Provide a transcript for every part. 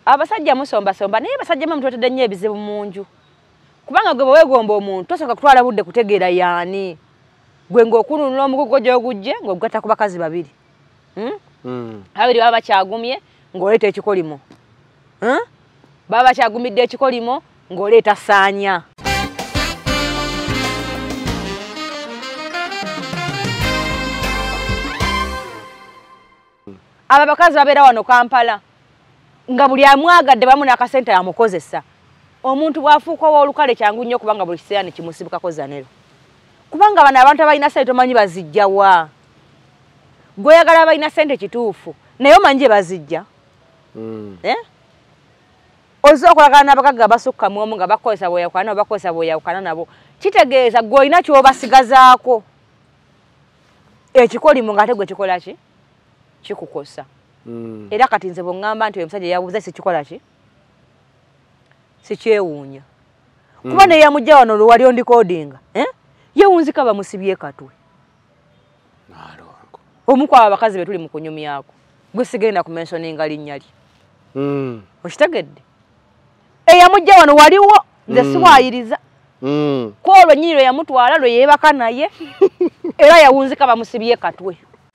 abasajja musomba naye basajja mu mutotedde nnyo ebizibu mu nju kubanga gwe weegomba omuntu tosooka kutwala budde kutegeera yaani gwe ng'okununula omugugo gy'ogujje ng'ogugatta ku bakazi babiri abiri baba bakyagumye ng'oleeta ekikolimo baba bakyagumidde ekikolimo ng'oleeta saanya aba bakazi babeera wano Kampala nga buli amwagadde bamu n'akasente yamukozesa omuntu bw'afuuka w'olukale kyangu nnyo kubanga buli kiseera ne kimusibukako zanero kubanga bano abantu abalina ssente tomanyi bazijja wa gw'oyagala abalina ssente kituufu naye omanyi gye bazijja ozza okolagana n'abagagga basukkamu omu nga bakozesa bweyawukana nabo bakozesa bweyawukana nabo kitegeeza gw'olina ky'obasigazaako ekikolimo ng'ate gwe kikola ki kikukosa era kati nze bw'ŋŋamba nti oyo omusajja yabuuza sikikola ki sikyewuunya kuba ne yamujja wano lwali ondikodinga yewunzika bamusibye katwe omu kwabo abakazi be tuli mu kunyumyako gwe sigenda ku mentioninga linnya lye okitegedde eyamujja wano waliwo nze siwaayiriza kwolwo nnyini lwe yamutwala lwe yeebaka naye era yawunzika bamusibye katwe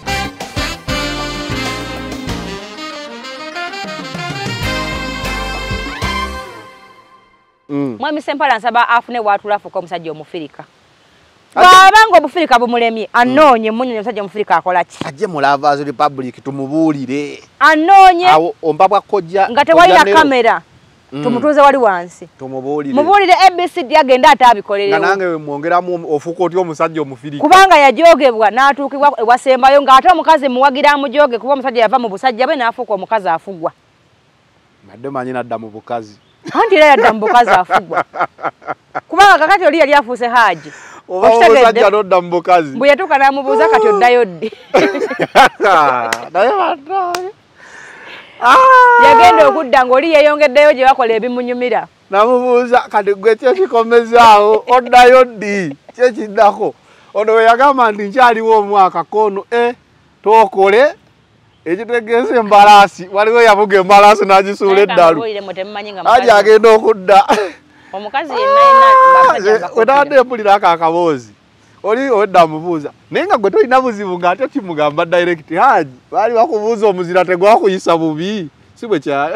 Mwami Sempala nsaba afune bwatulafuka omusajja omufirika bwabanga obufirika bumulemye anoonye munyonyo omusajja omufirika akola ki ajje mu Lovers Republic tumubuulire anoonye awo omba bwakojja nga tewalina kamera tumutuuze wali wansi mubuulire ABCD agenda ate abikolerewo nga nange mwongeramu ofuuka otya omusajja omufirika kubanga yajogebwa n'atuukibwa ewasembayo ng'ate omukazi muwagira amujoge kuba omusajja yava mu busajja bwe n'afuuka omukazi afugwa madde manyi nadda mu bukazi anti era yadda mu bukazi afugwa kubanga kakati oli yali afuuse haaji oba omusajja n'odda mu bukazi bwe yatuuka n'amubuuza kati oddayo ddi naye baddaye yagenda okudda ng'oli yeeyongeddeyo gye bakola ebimunyumira namubuuza kati gwe kyekikomezaawo oddayo ddi kyekiddako ono we yagamba nti nkyaliwo omwaka kono tookole ekitegeeza embalaasi waliwo yavuga embalaasi n'agisuula eddalu aji agenda okudda omukazi yenna wetadde empulira ako akaboozi oli owedda amubuuza naye nga gwe tolina buzibu ng'ate kimugamba direct haji baali bakubuuza omuzira tegwakuyisa bubi si bwe kyala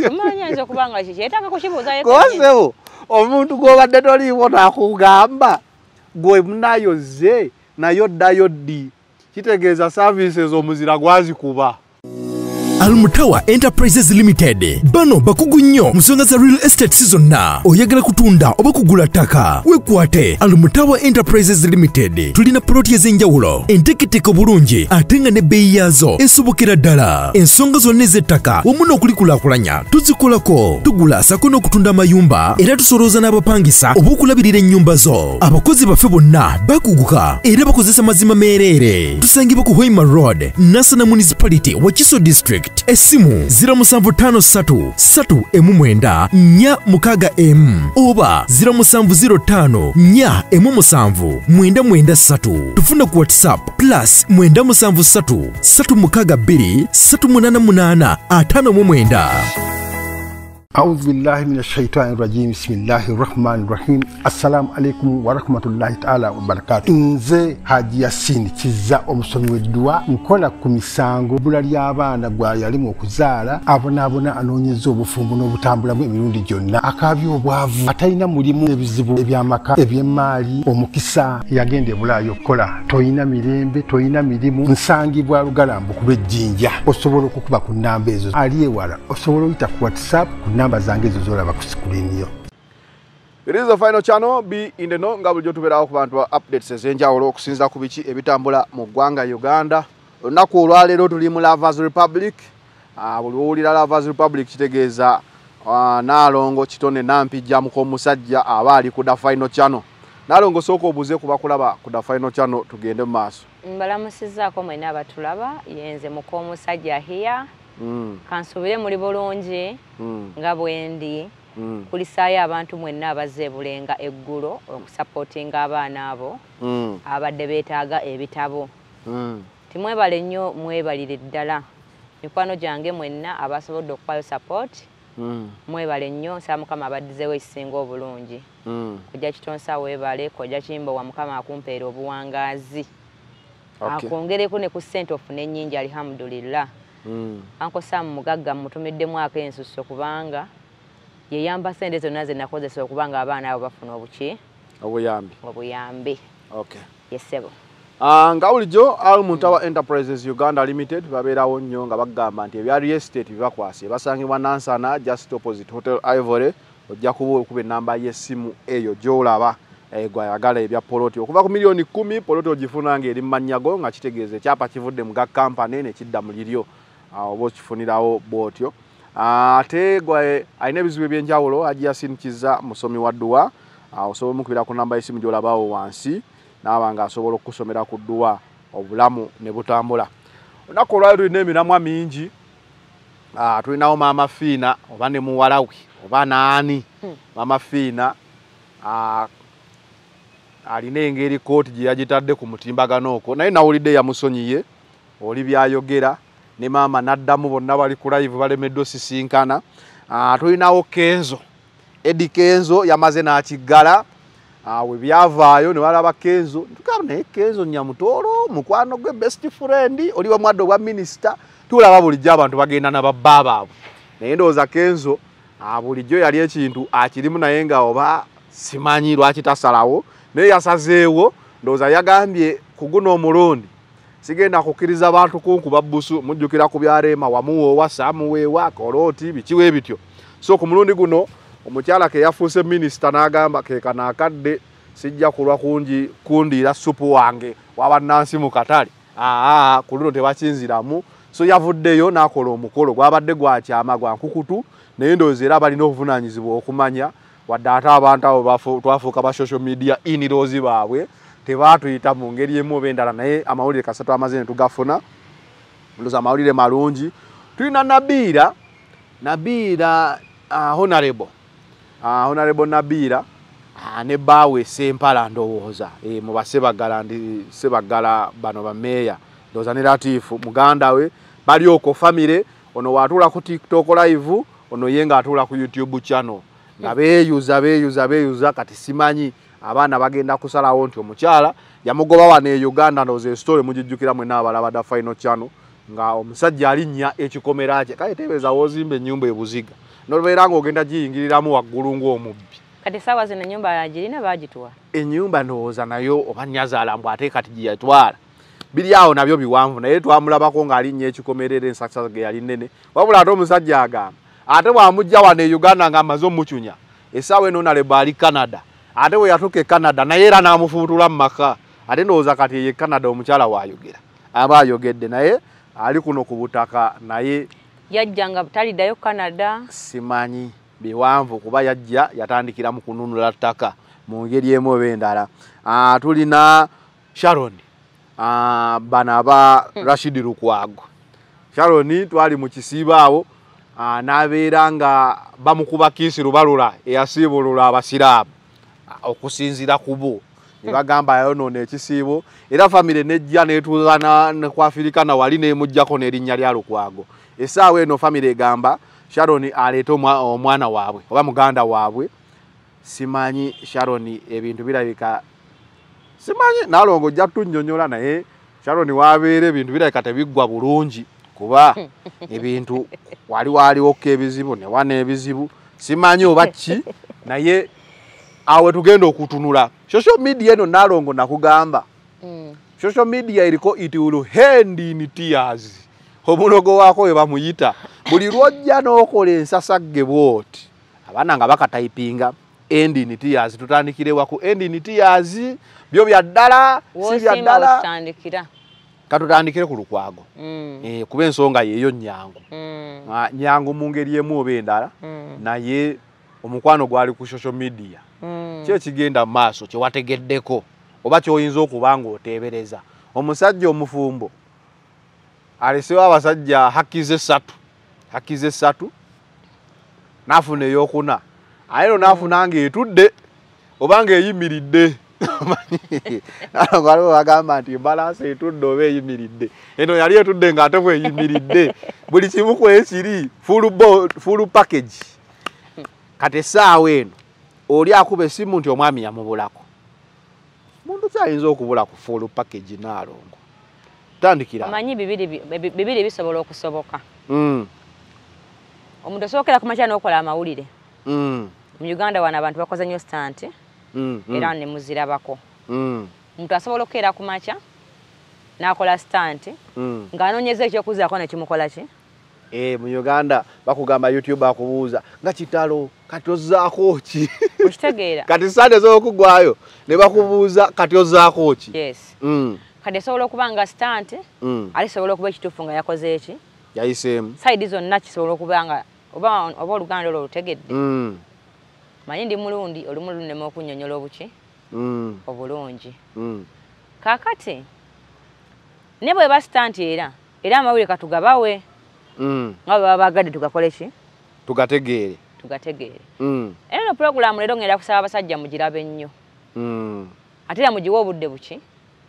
kosebo omuntu gw'obadde toliiwo n'akugamba gwe munayoze naye oddayo ddi kitegeeza services omuzira gwazikuba Almutawa Enterprises Limited bano bakugu nnyo musonga za real estate zonna oyagala kutunda oba kugula ttaka wekwate Almutawa Enterprises Limited tulina ploti ez'enjawulo enteketeko bulungi ate nga n'ebbeeyi yaazo esobokera ddala ensonga zonna ez'ettaka wamu n'okulikulaakulanya tuzikolako tugula sako n'okutunda amayumba era tusolooza n'abapangisa oba okulabirira ennyumba zo abakozi baffe bonna bakuguka era bakozesa mazima meereere tusangibwa ku Hoima Road Nasana Municipality Wakiso District Esimu 0757 oba 0705 tufuna ku WhatsApp plus 973623885 أعوذ بالله من الشيطان الرجيم بسم الله الرحمن الرحيم السلام عليكم ورحمة الله تعالى وبركاته nze Haji Yasin kiza omusomi w'eddwa nkola ku misango bula ly'abaana gwa yalimu okuzaala abonaabona anoonyeza obufumbo n'obutambulamu emirundi gyonna akaabya obwavu atalina mulimu ebizibu eby'amaka eby'emmaali omukisa yagenda ebulaayo okukola toyina mirembe toyina mirimu nsangibwa lugalambu ku lw'ejjinja osobola okukuba ku nnamba ezo ali ewala osobola oyita ku WhatsApp ku namba zange ezo zolaba ku screen yo. It is the final channel be in the no nga bulijjo tubeerawo ku bantu updates ez'enjawulo okusinza ku biki ebitambula mu ggwanga Uganda. Olunaku olwaleero tuli mu Lovers Republic. Buli owulira Lovers Republic kitegeeza Naalongo Kitone Nampijja mukomusajja aba ali ku the final channel. Naalongo sooka obuze kuba kulaba ku the final channel tugende mu maaso. Mbalamusizzaako mwena abatulaba yenze mukomusajja here. Kansubire muri bulungi nga bwendi kulisaayo abantu mwenna abazze Bulenga eggulo okusupportinga abaana abo abadde beetaaga ebitabo timwebale nnyo mwebalire ddala mikwano gyange mwenna abasobodde okupayo support mwebale nnyo nsaba Mukama abaddizeewo ekisinga obulungi. Kojja Kitonsa weebale, Kojja Kimbowa Mukama akumpeera obuwangaazi. Akwongereko ne ku ssente ofune ennyingi alhamdulillah. Anko Sam mugagga mutumiddemwako ensusso kubanga yeyamba ssente zonna ze nakozesa okubanga abaana abo bafuna obuyambi. Okay. Yes, sebo. Nga bulijjo Almutawa Enterprises Uganda Limited babeerawo nnyo nga bagamba nti ebya real estate bibakwase basangibwa Nansana just opposite Hotel Ivory. Ojja kuba okuba ennamba y'essimu eyo gy'olaba gwayagala ebya poloti okuva ku milioni 10 poloti ogifuna ng'eri mu mannyago nga kitegeeza ekyapa kivudde mu ga kampani ne kidda mu liryo oba okifunirawo bw'otyo. Ate gwe alina ebizibu ebyenjawulo Haji Yasin Kizza musomi wa dduwa osobola omukubira ku nnamba y'essimu gy'olabawo wansi naaba nga asobola okusomera ku dduwa obulamu ne butambula. Olunaku olwali tulina emiramwa mingi. Tulinawo Maama Fiina oba ne muwalawe oba naani. Maama Fiina alina engeri kooti gye yagitadde ku mutimbagano okwo naye nawulidde yamusonyiye oli byayogera ne maama n'addamu bonna bali ku live balemeddwa osisinkana. Tulinawo Kenzo Eddie Kenzo yamaze n'akiggala we byavaayo ne balaba Kenzo tukaba naye Kenzo Nyamutoolo mukwano gwe best friend oli wa mwaddo gwa minister tulaba bulijjo abantu bagenda na babba baabwe naye ndowooza Kenzo bulijjo yali ekintu akirimu naye nga oba simanyi lwaki tasalawo naye yasazeewo ndowooza yagambye ku guno omulundi sigenda kukkiriza bantu kunkuba bbusu mujjukira ku byaleema wamuwoowa saamuweewa kolooti bikiwe bityo. So ku mulundi guno omukyala ke yafuuse minisita n'agamba keekana akadde sijja kulwa kundiira supu wange waba Nansi mu katale ku luno tebakinziramu. So yavuddeyo n'akola omukolo gwabadde gwakyama gwa nkukutu naye ndowooza era balina obuvunaanyizibwa okumanya wadde ate abantu abo twafuuka ba social media iniroozi baabwe tebaatuyita mu ngeri emu oba endala naye amawulire kasatu amaze ne tugafuna ndowooza amawulire malungi. Tulina Nabiira Honorable Nabiira ne baawe Sempala ndowooza mu basebagala ndi sebagala bano bameeya ndowooza ne Latifu muganda we bali okwo famire ono waatuula ku TikTok live ono ye ng'atuula ku YouTube channel nga beeyuza kati simanyi abaana bagenda kusalawo nti omukyala yamugoba wano e Uganda ndowooza story mugijjukira mwenna abalabada final channel nga omusajja alinnya ekikomera kye kale tebeeza wozimba ennyumba ebuziga nobeera ng'ogenda giyingiriramu waggulu ng'omubbi. Kati saawa zino ennyumba yagirina baagitwala ennyumba ndowooza nayo oba nnyazaala mbw ate kati gye yatwala biri awo nabyo biwanvu naye twamulabako ng'alinnya ekikomerera ensakisa ge yali nnene wabula ate omusajja agamba ate bw'amujja wano e Uganda ng'amaze omucunya essaawa eno naleba ali Canada ate we yatuuka e Canada naye era n'amufuutula mu maka ate ndowooza kati ye Canada omukyala waayogera aba ayogedde naye ali kuno ku butaka naye yajja nga taliddayo Canada simanyi biwanvu kuba yajja yatandikira mu kununula ttaka mu ngeri emu oba endala. Tulina Sharon bano aba Rashid Lukwago. Sharon twali mu kisiibo awo n'abeera nga bamukuba kiisi lubalula eyasiibulula abasiraamu okusinzira ku bo ne bagamba yayonoona ekisiibo era famire nejja neetuuza ku Afirikana wali neemuggyako n'erinnya lya Lukwago. Essaawa eno famire egamba Sharon aleeta omwana waabwe oba muganda waabwe simanyi Sharon ebintu birabika simanyi naalongo ojja tunnyonnyola naye Sharon waabeera ebintu birabika tebiggwa bulungi kuba ebintu waliwoko ebizibu ne wana ebizibu simanyi oba ki naye awe tugenda okutunula social media eno naalongo nakugamba social media eriko it will hand in tears omulogo waako we bamuyita buli lwojja n'okola ensasagge bwoti abaana nga bakatayipinga end in tears tutandikirewa ku end in tears byo bya ddala si bya ddala katutandikire ku Lukwago kuba ensonga yeeyo Nyangu Nyangu mu ngeri emu oba endala naye omukwano gwali ku social media kyekigenda mu maaso kyewategeddeko oba kyoyinza okuba ng'oteebereza omusajja omufumbo alesewo abasajja hakize ssatu n'afuna ey'okuna aye no n'afuna ng'etudde oba ng'eyimiridde Waliwo bagamba nti balance etudde oba eyimiridde. Eno yali etudde ng'ate bw'eyimiridde. Buli kimu kwekiri full package. Kati essaawa eno oli akuba essimu nti omwami yamubulako. Muntu kyayinza okubula ku full package n'alongo. Tandikira. Amanyi bibiri bisobola okusoboka. Omuntu asookera ku makya n'okola amawulire. Mu Uganda wano abantu bakoze nnyo stunt. Era ne muzirabako. Omuntu asobola okukeera ku makya n'akola stunt. Ng'anoonyeza ekyokuzaako ne kimukola ki? Mu Uganda bakugamba YouTube akubuuza nga kitalo kati ozzaako ki? Okitegeera. Kati sande z'okugwayo ne bakubuuza kati ozzaako ki? Yes. Kati esobola okuba nga stunt, ali sobola okuba ekituufu nga yakoze eki? Yayiseemu. Saidi zonna kisobola okuba nga oba oluganda olwo lutegedde. Manyi ndi mulundi olumu lunema okunnyonnyola obuki? Obulungi. Kaakati ne bwe ba stunt era amawulire katugabawe. Nga baba bagadde tugakole ki? Tugategeere. Eno program leero ngenda kusaba abasajja mugirabe nnyo. Ate era mugiwe obudde buki?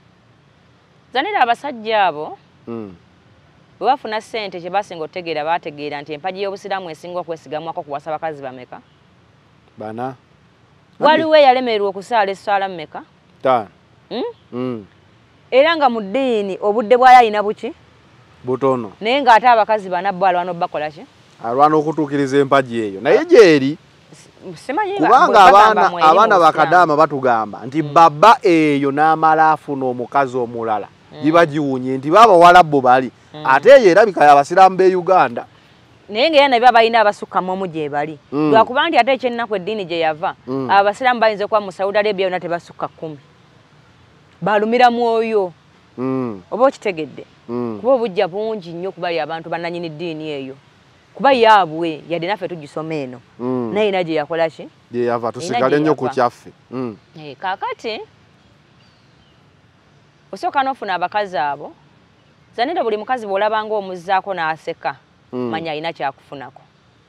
Zanira abasajja abo bwe bafuna ssente kye basinga otegeera baategeera nti empagi y'obusiraamu esinga okwesigamwako kuwasa bakazi bameka? Bana. Waliwo eyalemererwa okusaala essaala mmeka? 5. Era nga mu ddiini obudde bw'ali alina buki? Butono. Naye ng'ate abakazi bana bo alwana obbakola ki? Alwana okutuukiriza empagi eyo. Naye gyeri kubanga abaana bakadaama batugamba nti baba eyo n'amala afuna omukazi omulala giba giwunye nti babawala bo bali ate eyo erabika y'abasiraamu b'e Uganda. Naye ng'era nabyo abalina abasukka mu gye bali. Lwakuba nti ate ekyennaku eddiini gye yava abasiraamu bayinza okuba mu Saudi Arabia yonna tebasukka 10. Balumira mwoyo. Oba okitegedde. Kuba obujja bungi nnyo kubali abantu bannanyini ddiini eyo. Kuba yaabwe yadde naffe tugisoma eno. Naye ina gye yakola ki? Gye yava tusigale nnyo ku kyaffe. Kaakati osooka n'ofuna abakazi abo. Zanira buli mukazi bw'olabanga omuzzaako n'aseka. Manya alina kyakufunako.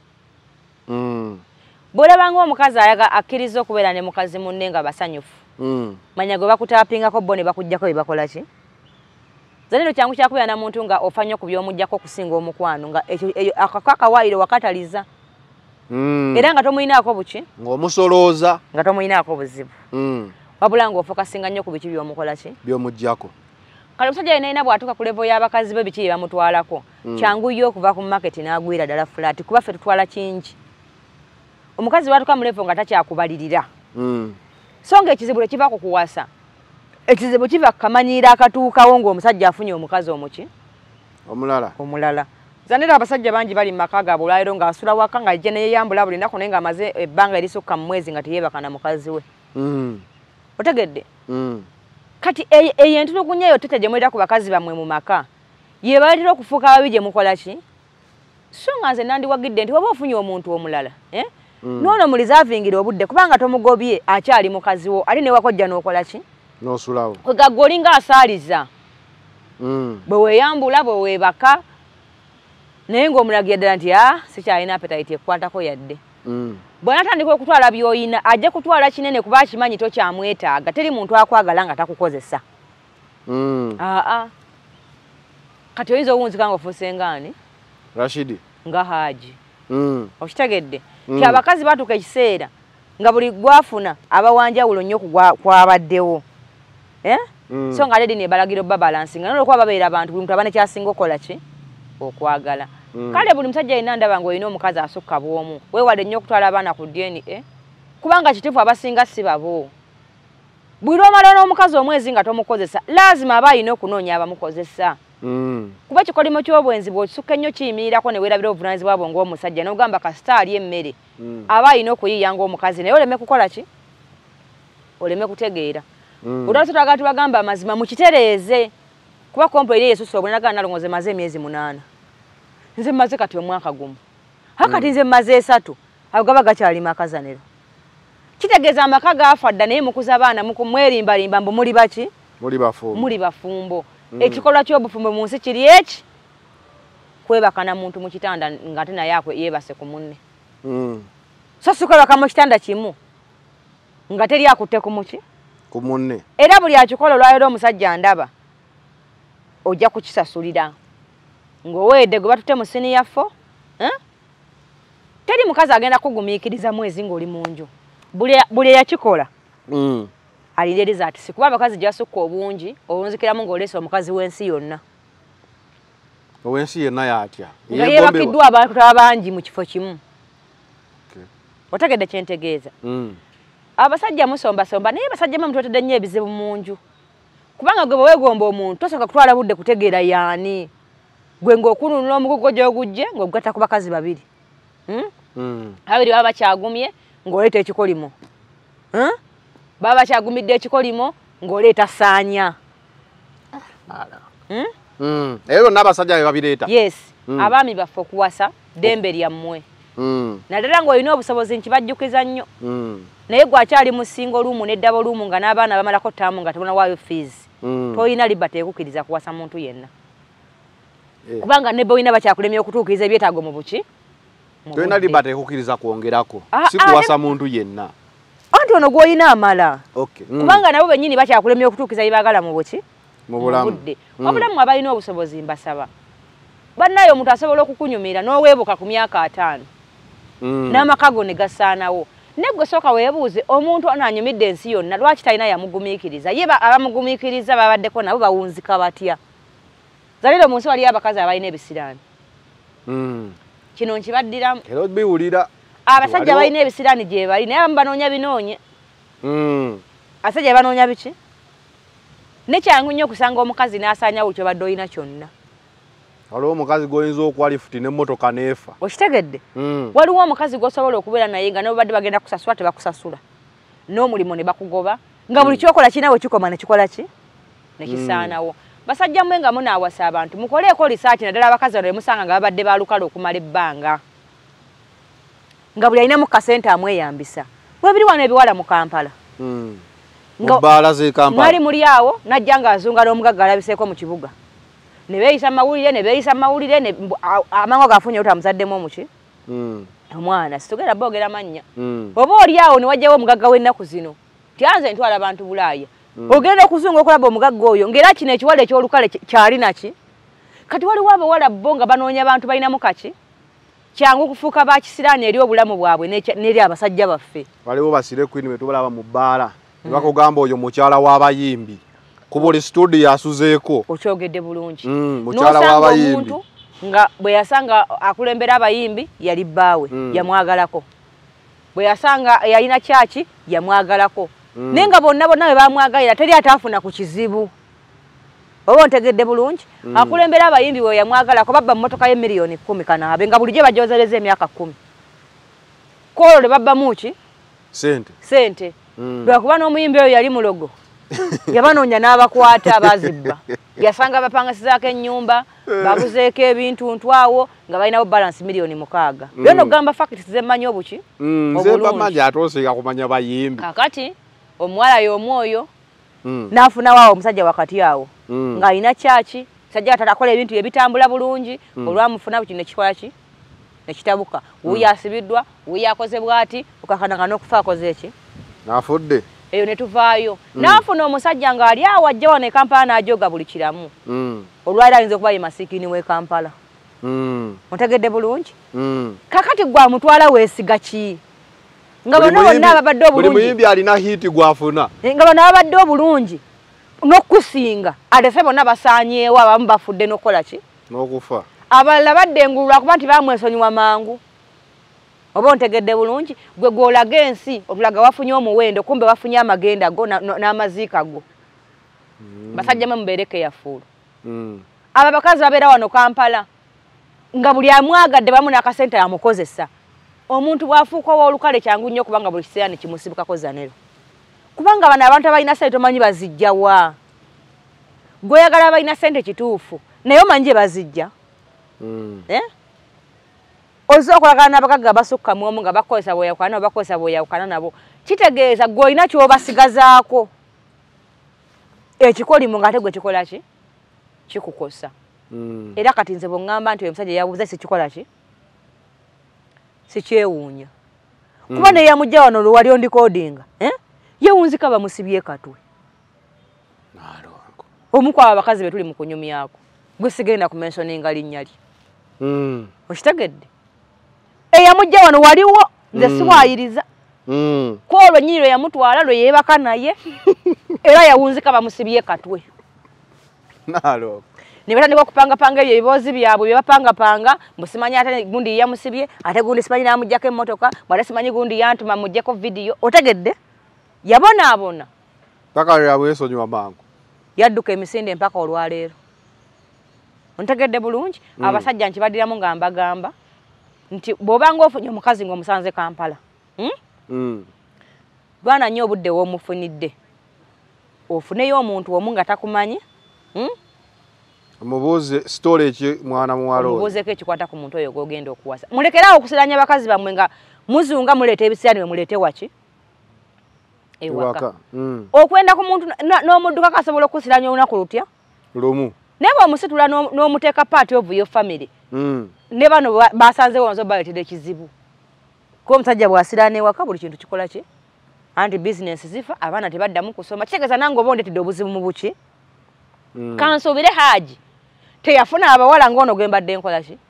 Bw'olabanga omukazi akkiriza okubeera ne mukazi munne nga basanyufu. Manya gwe bakutaapingako bo ne bakuggyako bye bakola ki? Zaniro kyangu kyakubeera na muntu nga ofa nnyo ku by'omugyako okusinga omukwano nga akakawaayiro wakataliza. Era nga tomuyinaako buki? Ng'omusolooza. Nga tomuyinaako buzibu. Wabula ng'ofokasinga nnyo ku biki by'omukola ki? By'omuggyako. Kale omusajja yenna bw'atuuka ku levo y'abakazi be biki bye bamutwalako. Kyangu yo okuva ku market n'agwira ddala flat kuba ffe tutwala kingi. Omukazi bw'atuuka mu levo nga takyakubalirira. So ng'ekizibu kiva ku kuwasa. Ekizibu kiva kamanyiira akatuukawo ng'omusajja afunye omukazi omuki? Omulala. Zanira abasajja bangi bali mu maka gaabwe olwaleero ng'asula waka nga ajja neeyambula buli nnaku naye ng'amaze ebbanga erisukka mu mwezi nga teyeebaka na mukazi we. Otegedde? Kati eyo entulugunya eyo tete gye muleta ku bakazi bammwe mu maka ye baleetera okufuuka ababi gye mukola ki? So nga nze nandiwagidde nti waba ofunye omuntu omulala noono mulizavingira obudde kubanga tomugobye akyali mukazi wo ali ne wakojja n'okola ki? N'osulawo. Kwegagga olinga asaaliza. Bwe weeyambula bwe weebaka naye ng'omulagira ddala nti sikyalina appetite ekukwatako yadde. Bw'anatandika okutwala by'oyina ajja kutwala kinene kuba akimanyi tokyamwetaaga teri muntu akwagala nga takukozesa. Kati oyinza owunzika nga ofuuse ngaani? Rashidi. Nga Haji. Okitegedde? Ti abakazi batuuka ekiseera nga buli gwafuna abawanjawulo nnyo kwabaddewo. So nga ate ne balagira obba balansinga n'olwokuba babeera abantu buli muntu aba ne kyasinga okola ki? Okwagala. Kale buli musajja yenna ndaba ng'olina omukazi asukka bw'omu weewale nnyo okutwala abaana ku DNA kubanga kituufu abasinga si babo. Buli lw'omala n'omukazi omwezi nga tomukozesa lazima aba alina okunoonya abamukozesa. Kuba ekikolimo ky'obwenzi bw'okisukka ennyo kiyimirirako ne weerabira obuvunaanyizibwa bwo ng'omusajja n'ogamba kasita ali emmere aba alina okuyiiya ng'omukazi naye oleme kukola ki? Oleme kutegeera. Olwatuuka twagala tubagamba amazima mukitereeze kuba kompo eri Yesuusu obunagala nalongoze maze emyezi 8. Nze maze kati omwaka gumu. Hakati nze maze 3. Agaba gakyali makazaniro. Kitegeeza amaka gaafa dda naye mukuza abaana mwerimbalimba mbu muli baki? Muli bafumbo. Ekikolwa ky'obufumbo mu nsi kiri eki? Kwebaka na muntu mu kitanda ng'ate naye yeebase ku munne. So si kwebaka mu kitanda kimu nga teri akutte ku muki? ku munne era buli akikola olwalero omusajja ndaba ojja kukisasulira ng'owedde gwe batutte mu siniya fo teri mukazi agenda kugumiikiriza mwezi ng'oli mu nju buli eyakikola alina erizaati si kuba abakazi gyasukka obungi obunzikiramu ng'oleese omukazi w'ensi yonna ow'ensi yenna yatya nga yeebakiddwa abantu abangi mu kifo kimu otegedde kyentegeeza abasajja musombasomba naye basajja mu mutotedde nnyo ebizibu mu nju kubanga gwe bweweegomba omuntu tosooka kutwala budde kutegeera yaani gwe ng'okununula omugugo gy'ogujje ng'ogugatta ku bakazi babiri abiri baba bakyagumye ng'oleeta ekikolimo baba bakyagumidde ekikolimo ng'oleeta saanya era bonna abasajja be babireeta yes abaami baffe okuwasa ddembe lyammwe naddala ng'olina obusobozi nkibajjukiza nnyo naye gwakyali mu singo luumu n'eddabo luumu nga n'abaana bamalako ttaamu nga tebonawaayo fees toyina libata ekukkiriza kuwasa muntu yenna kubanga ne boyina bakyakulemya okutuukiriza ebyetaago mu buki toyina libata ekukkiriza kwongerako si kuwasa muntu yenna anti ono gw'olina amala kubanga nabo bennyini bakyakulemya okutuukiriza bye baagala mu buki mu budde obulamu abalina obusobozi mbasaba bannayo omuntu asobola okukunyumira n'oweebuka ku myaka 5 n'amaka go ne gasaanawo negwe sooka weebuuze omuntu anaanyumidde ensi yonna lwaki talina yamugumiikiriza ye abamugumiikiriza babaddeko nabo bawunzika batya zalero mu nsi waliyo abakazi abalina ebisiraani kino nkibaddiramu era biwulira abasajja balina ebisiraani gye bali naye abamu banoonya binoonye abasajja banoonya biki nekyangu nnyo okusanga omukazi n'asaanya buli kyobadde olina kyonna waliwo omukazi g'oyinza okuwa lifuti n'emmotoka n'efa okitegedde waliwo omukazi gw'osobola okubeera naye nga nebabadde bagenda kusasula tebakusasula n'omulimu ne bakugoba nga buli kyokola kirina we kikoma nekikola ki nekisaanawo basajja mmwe nga munaawasa abantu mukoleeko lisaaki naddala abakazi bano emusanga nga babadde balukala okumala ebbanga nga buli alinamu kasente amweyambisa webiri wano ebiwala mu Kampala mubbaala z'e Kampala mwali muli awo najja ng'azunga n'omugagga alabiseeko mu kibuga ne beeyisa mawulire amangu gafunye otamuzaddemu omuki omwana situgera boogera mannya oba oli awo ne wajjawo omugagga w'ennaku zino tyanze ntwala abantu Bulaaya ogenda okuzunga okulaba omugagga oyo ng'era kino ekiwala eky'olukale kyali naki kati waliwo abawala bo nga banoonya abantu balinamu kaki kyangu kufuuka bakisiraani eri obulamu bwabwe n'eri abasajja baffe waliwo basire kwini betubalaba mu bbaala ne bakugamba oyo mukyala w'abayimbi ku buli studio asuzeeko okyogedde bulungi mukyala w'abayimbi nga bwe yasanga akulembera abayimbi yali bbaawe yamwagalako bwe yasanga yalina kyaki yamwagalako naye nga bonna bwe bamwagalira teri ataafuna ku kizibu oba ontegedde bulungi akulembera abayimbi bwe yamwagalako babba mu mmotoka y'emiliyoni 10 kanaabe nga bulijjo bajozereza emyaka 10 kwolwo ne babbamu ki sente lwakuba n'omuyimbi oyo yali mulogo yabanoonya n'abakwata abazibba yasanga bapangasizaako ennyumba babuzeeko ebintu ntwawo nga balinawo balansi miliyoni 6 byonna okugamba fakiti zemmanyi obuki obulungi ate osinga kumanya bayimbi kakati omuwala y'omu oyo n'afunawo awo omusajja wakati awo ng'alina kyaki sajja atalakola ebintu ebitambula bulungi olwamufuna kino nekikola ki nekitabuka wuuyo asibiddwa wuuyo akoze bw'ati okakananga n'okufa akoze eki n'afudde eyo ne tuvaayo n'afuna omusajja ng'ali awo ajja wano e Kampala n'ajoga buli kiramu olwaliro ayinza okuba ye masiikini w'e Kampala otegedde bulungi kakati gwamutwala weesiga ki nga bonna bonna ababadde obulungi buli muyimbi alina hiiti gwafuna nga bonna ababadde obulungi n'okusinga alese bonna basaanyeewo abamu bafudde n'okukola ki n'okufa abalala baddengululwa kuba nti bamwesonyiwa mangu oba ontegedde bulungi gwe gw'olaga ensi otulaga wafunye omuwendo kumbe wafunye amagenda go n'amaziika go basajja mwe mubeereko yafuulu abo abakazi babeera wano Kampala nga buli amwagadde bamu n'akasente amukozesa omuntu bw'afuuka ow'olukale kyangu nnyo kubanga buli kiseera ne kimusibukako zanero kubanga bano abantu abalina sente tomanyi bazijja wa gw'oyagala abalina sente kituufu naye omanyi gye bazijja oza okolagana n'abagagga basukka mu omu nga bakozesa bweyawukana nabo bakozesa bweyawukana nabo kitegeeza gwe olina ky'obasigazaako ekikolimo ng'ate gwe kikola ki kikukosa era kati nze bw'ŋŋamba nti oyo omusajja yabuuza sikikola ki sikyewuunya kuba ne yamujja wano lwali ondikodinga yewunzika bamusibye katwe nalongo omukwa abakazi betuli mu kunyumyako gwe sigenda ku mentioninga linnya lye okitegedde eyamujja wano waliwo nze siwaayiriza kwolwo nnyini lwe yamutwala lwe yeebaka naye era yawunzika bamusibye katwe nalongo ne batandika okupangapanga ebyo ebiboozi byabwe bye bapangapanga mbusimanyi ate gundi yamusibye ate gundi simanyi n'amuggyako emmotoka bwate simanyi gundi yantuma muggyeko vidiyo otegedde yabonaabona paka yabwesonyiwa mangu yadduka emisinde empaka olwaleero ontegedde bulungi abasajja nkibadiramu nga mbagamba nti bw'obanga ofunye omukazi ng'omusanze Kampala lwana nnyo obudde w'omufunidde ofuneyo omuntu omu nga takumanyi mubuuze story ki mwana muwalo mubuuzeko ekikwata ku muntu oyo gw'ogenda okuwasa mulekerawo okusiranya bakazi bammwe nga muzunga muleeta ebisirani we muleete waki ewaka okwenda ku muntu n'omudduka kasobola okusiranya olunaku lutya lumu naye bw'omusitula n'omuteeka part of your family ne bano basanzewo nzo baleetera ekizibu kuba omusajja bw'asirana ewaka buli kintu kikola ki anti bizinesi zifa abaana tebaddamu kusoma kitegeeza nange oba ondetedde obuzibu mu buki kansuubire Haji teyafuna abawala ng'ono gwe mbadde nkola ki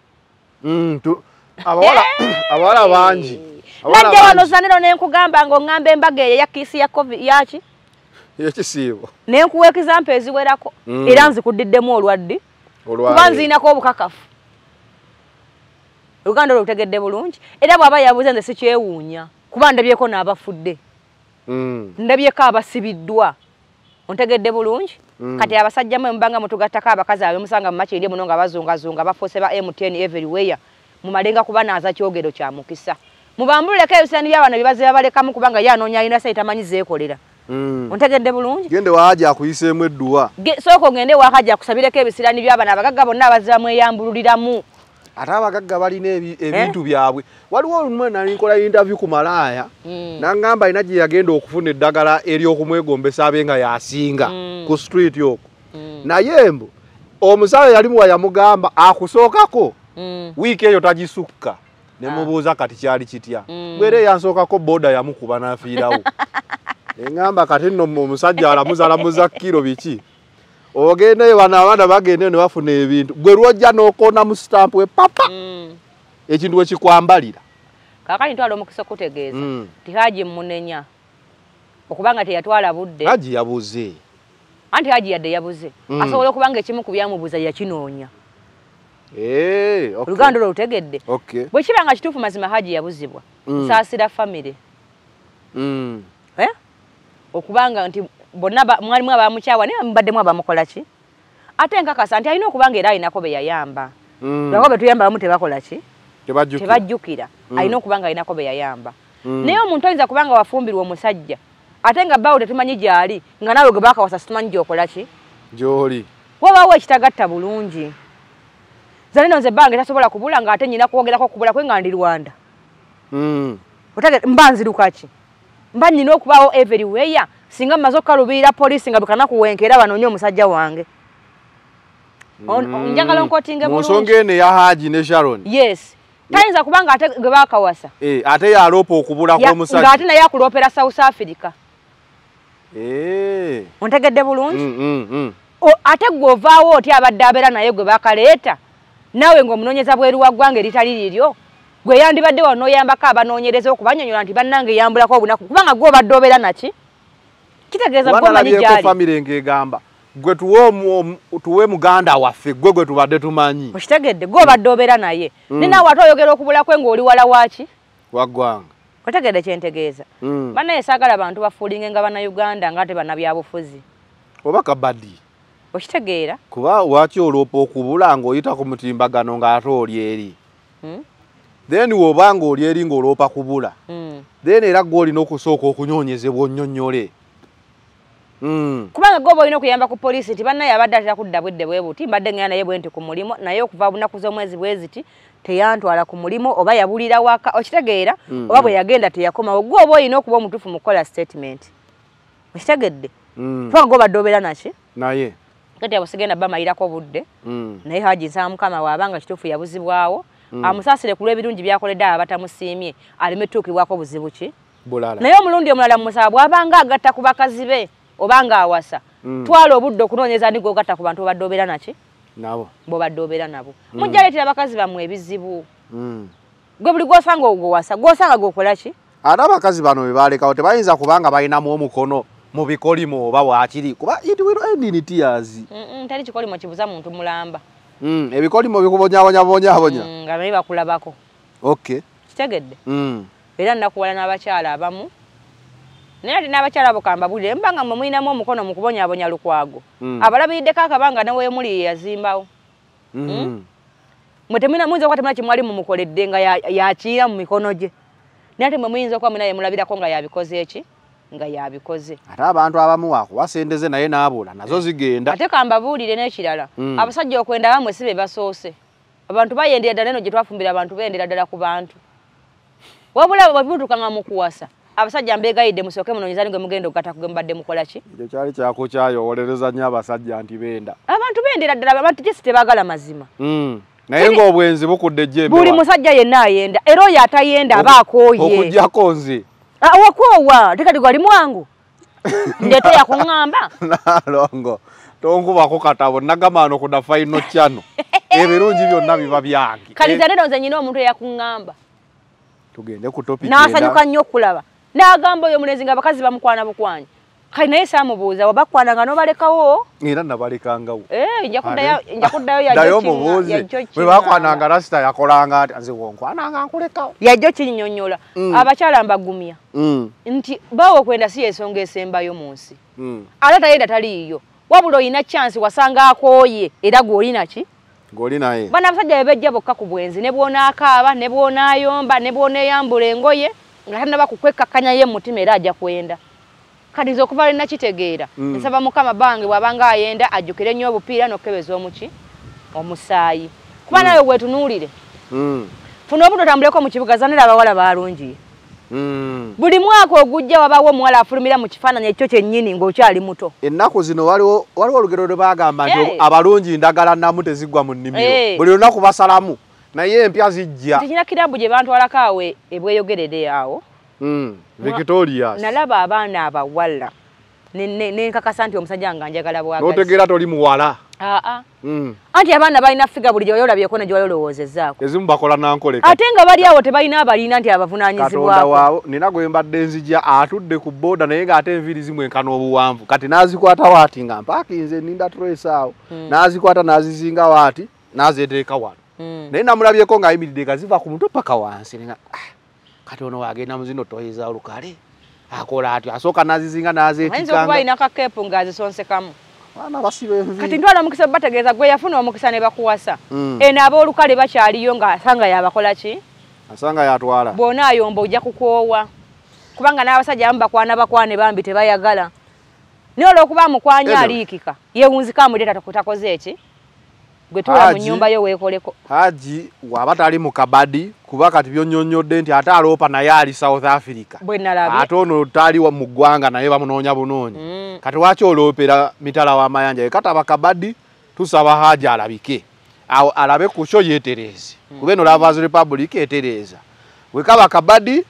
abawala bangi najja wano zanero nenkugamba ng'oŋŋamba embaga eyo eyakiisi ya covid yaki yekisiibo nenkuwa example eziwerako era nzikudiddemu olwaddi kuba nziinako obukakafu oluganda olwo lutegedde bulungi era bw'aba yabuuze nze sikyewuunya kuba ndabyeko n'abafudde ndabyeko abasibiddwa ontegedde bulungi kati abasajja mwe mbanga mutugattako abakazi abemusanga mu makindi muno nga bazungazunga bafuuse ba M10 everywhere mumalenga kuba naaza kyogero kya mukisa mubambululeko ebisani by'abantu bibaze babalekamu kubanga yanoonya alina sente tamanyi zeekolera ontegedde bulungi gende waaja akuyiseemu edduwa sooka ngende waakaja akusabireko ebisirani by'abana abagagga bonna abaziba mweyambululiramu ate abagagga balina ebintu byabwe waliwo olumu nalinkola interview ku malaaya nangamba alina gye yagenda okufuna eddagala ery'okumwegombesa abe nga yasinga ku street okwo naye mbu omusawo yali muwa yamugamba akusookako wiiki eyo tagisukka ne mubuuza kati kyali kitya bwera eyansookako boda yamukuba n'afiirawo engamba kati nno omusajja alamuzalamuza kiro biki ogendeyo bano abaana bagendeyo ne bafuna ebintu gwe lwojja n'okoona mu sitampu we papa ekintu we kikwambalira kaakati ntwala omukisa okutegeeza ti Haji munenya okubanga teyatwala budde Haji yabuze anti Haji yadde yabuze asobola okubanga ekimu ku byamubuuza yakinoonya oluganda olwo lutegedde bwe kibanga kituufu mazima Haji yabuzibwa nsaasira famire okubanga nti bonna mwalimu abamukyawa naye mubaddemu abamukola ki ate nkakasa nti alina okubanga era alinako be yayamba lwako be tuyamba bamu tebakola ki tebajjukira alina okubanga alinako be yayamba naye omuntu ayinza kubanga wafumbirwa omusajja ate nga bawo tetumanyi gyali nga naawe gwe bakawasa situmanyi gyokola ki gyoli wabaawo ekitagatta bulungi zanino nze bange tasobola kubula nga ate nyina kwogerako kubula kwe nga ndi Rwanda mba nziruka ki mba nyina okubaawo everywhere singa mmaze okukaluubirira poliisi nga bwekana kuwenkera banoonye omusajja wange njagala nkootinge bulungi mu nsonga eno eya Haji ne Sharon yes tayinza kubanga ate gwe baakawasa ate yaloopa okubula kw'omusajja ng'ate naye akuloopera South Africa ontegedde bulungi ate gwe ovaawo oti abadde abeera naye gwe baakaleeta naawe ng'omunoonyeza bweru wa ggwanga eritali liryo gwe yandibadde wano n'oyambako abanoonyereza okubanyonyola nti bannange yambulako obunaku kubanga gwe obadde obeera naki kitegeeza gwomanyi gyali famire ng'egamba gwe tuwe muganda waffe gwe tubadde tumanyi okitegedde gwe obadde obeera naye ninaawe ate oyogera okubula kwe ng'oli wala waaki waggwanga otegedde kyentegeeza bannaye saagala bantu bafuulinge nga bannayuganda nga ate bannabyabufuzi oba kabadi okitegeera kuba waki oloopa okubula ng'oyita ku mutimbagano ng'ate oli eri then wobanga oli eri ng'oloopa kubula then era gw'olina okusooka okunyoonyezebwa onnyonnyole kubanga gwoba olina okuyamba ku poliisi nti bannaye abadde atera kudda budde bwe buti mbadde ngenda naye bwe nti ku mulimu naye okuva bunaku z'omwezi bwe ziti teyantwala ku mulimu oba yabulira waka okitegeera oba bwe yagenda teyakomawo gwoba olina okuba omutuufu mu kukola statement okitegedde kubanga gwobadde obeera naki naye kati abusigenda bamayirako budde naye Haji nsaba mukama waabanga kituufu yabuzibwawo amusaasire ku lw'ebirungi byakoledde aba batamusiimye aleme tuukibwako buzibu ki bulala naye omulundi omulala musaba bwabanga agatta ku bakazi be obanga awasa twala obudde okunoonyeza ndi gogatta ku bantu obadde obeera naki nabo bobadde obeera nabo mujja leetera abakazi bammwe ebizibu gwe buli gwosanga ogwowasa gwosanga gwokola ki ate abakazi bano be balekawo tebayinza kubanga balinamu omukono mu bikolimo oba wakiri kuba it will end in tears teri kikolimo kibuza muntu mulamba ebikolimo bikubonyabonyabonya nga bali bakulabako okay kitegedde era nakuwala n'abakyala abamu naye ate n'abakyala abo kambabulire mbanga mwe mulinamu omukono mu kubonyabonya lukwago abalabiddeko akabanga nawe muli yazimbawo mwe temulina muyinza okuba temulina kimwali mumukoledde nga yakiira mu mikono gye naye ate mwe muyinza okuba mulina yemulabirako nga yabikoze eki nga yabikoze ate abantu abamu wakuwasendeze naye n'abula nazo zigenda ate kambabuulire n'ekirala abasajja okwenda bamwe si be basoose abantu bayendera ddala eno gye twafumbira abantu bendera ddala ku bantu wabula bwebimutukanga mu kuwasa abasajja mbegayidde musooke munoonyeza ni gwe mugenda okugatta kugwe mubadde mukola ki ekyo kyali kyako kyayowolereza nnyo abasajja nti benda abantu bendera ddala abantu gye si tebaagala mazima naye ng'obwenzi bukudde jjembe buli musajja yenna ayenda era oyo atayenda aba akooye okuggyako nze wakoowa tekati gwali mwangu ndeete yakuŋŋamba nalongo tonkubako katabo nagamaano ku da final channel ebirungi byonna biba byange kaliza neno nze nyina omuntu eyakuŋŋamba tugende ku topic n'asanyuka nnyo okulaba n'agamba oyo mulenzi nga abakazi bamukwana bukwanyi kali naye saamubuuza wabakwananga n'obalekawo era nabalekangwo nja kuddayo bwe bakwananga rasita yakolanga ati nze wonkwananga nkulekawo yajjo kinnyonnyola abakyala mbagumya nti bawo okwenda si ensonga esembayo mu nsi ate tayenda taliiyo wabula olina chansi wasanga akooye era gw'olina ki goli naye bana abasajja bebejja bokka ku bwenzi ne bw'onaakaaba ne bw'onaayomba ne bw'oneeyambula engoye nga tanaba kukwekkakkanya ye mutima era ajja kwenda kati nze okuva lena kitegeera nsaba mukama bange bw'abanga ayenda ajjukire nnyo obupiira n'okkebeza omuki omusaayi kuba nawe bwetunuulire funa obudde otambuleko mu kibuga zanira abawala balungi buli mwaka ogujja wabawo omuwala afulumira mu kifaananyi ekyo kyennyini ng'okyali muto ennaku zino waliwo olugero lwe bagamba nti abalungi ndagala nnamu tezigwa mu nnimiro buli lunaku basalamu naye empya zijja tekina kirabu gye bantwalako awo ebweyogerere awo Victoria nalaba abaana abawala nenkakasa nti omusajja nga njagala bwagazi n'otegeera toli muwala anti abaana balina figa buli gye olabyeko ne gye walolowoozezaako ezimu bakola nankoleka ate nga bali awo tebalina abalina nti abavunaanyizibwako nina gwe mbadde nzija atudde ku booda naye ng'ate enviiri zimwenkana obuwanvu kati n'azikwata waati nga mpaakinze ninda tulesa awo n'azikwata n'azizinga waati n'azeeteeka wano naye namulabyeko ng'ayimiridde nga ziva ku mutwe paka wansi nga kati ono wagenda mu zino toyeza olukale akola atyo asooka n'azizinga n'azeetikanga balina kakeepu ng'azisonsekamu abaana basiba enviiri kati ntwala omukisa bategeeza gwe yafuna omukisa ne bakuwasa eno ab'olukale bakyaliyo ng'asanga yabakola ki asanga yatwala bw'ona ayomba ojja kukoowa kubanga n'abasajja abamu bakwane bambi tebayagala naye olw'okuba amukwanya aliikika yeewunzika amuleeta takoze eki gwe tuula mu nnyumba yo weekoleko Haji waba tali mu kabadi kuba kati byonnyonnyodde nti ate aloopa naye ali South Africa bwe nalabye ate ono tali mu ggwanga naye bamunoonya bunoonyi kati waki oloopera mitala w'amayanja ye kataba kabadi tusaba Haji alabike awo alabe ku kyo yeetereeze kuba eno Lovers Republic etereeza bwe kaba kabadi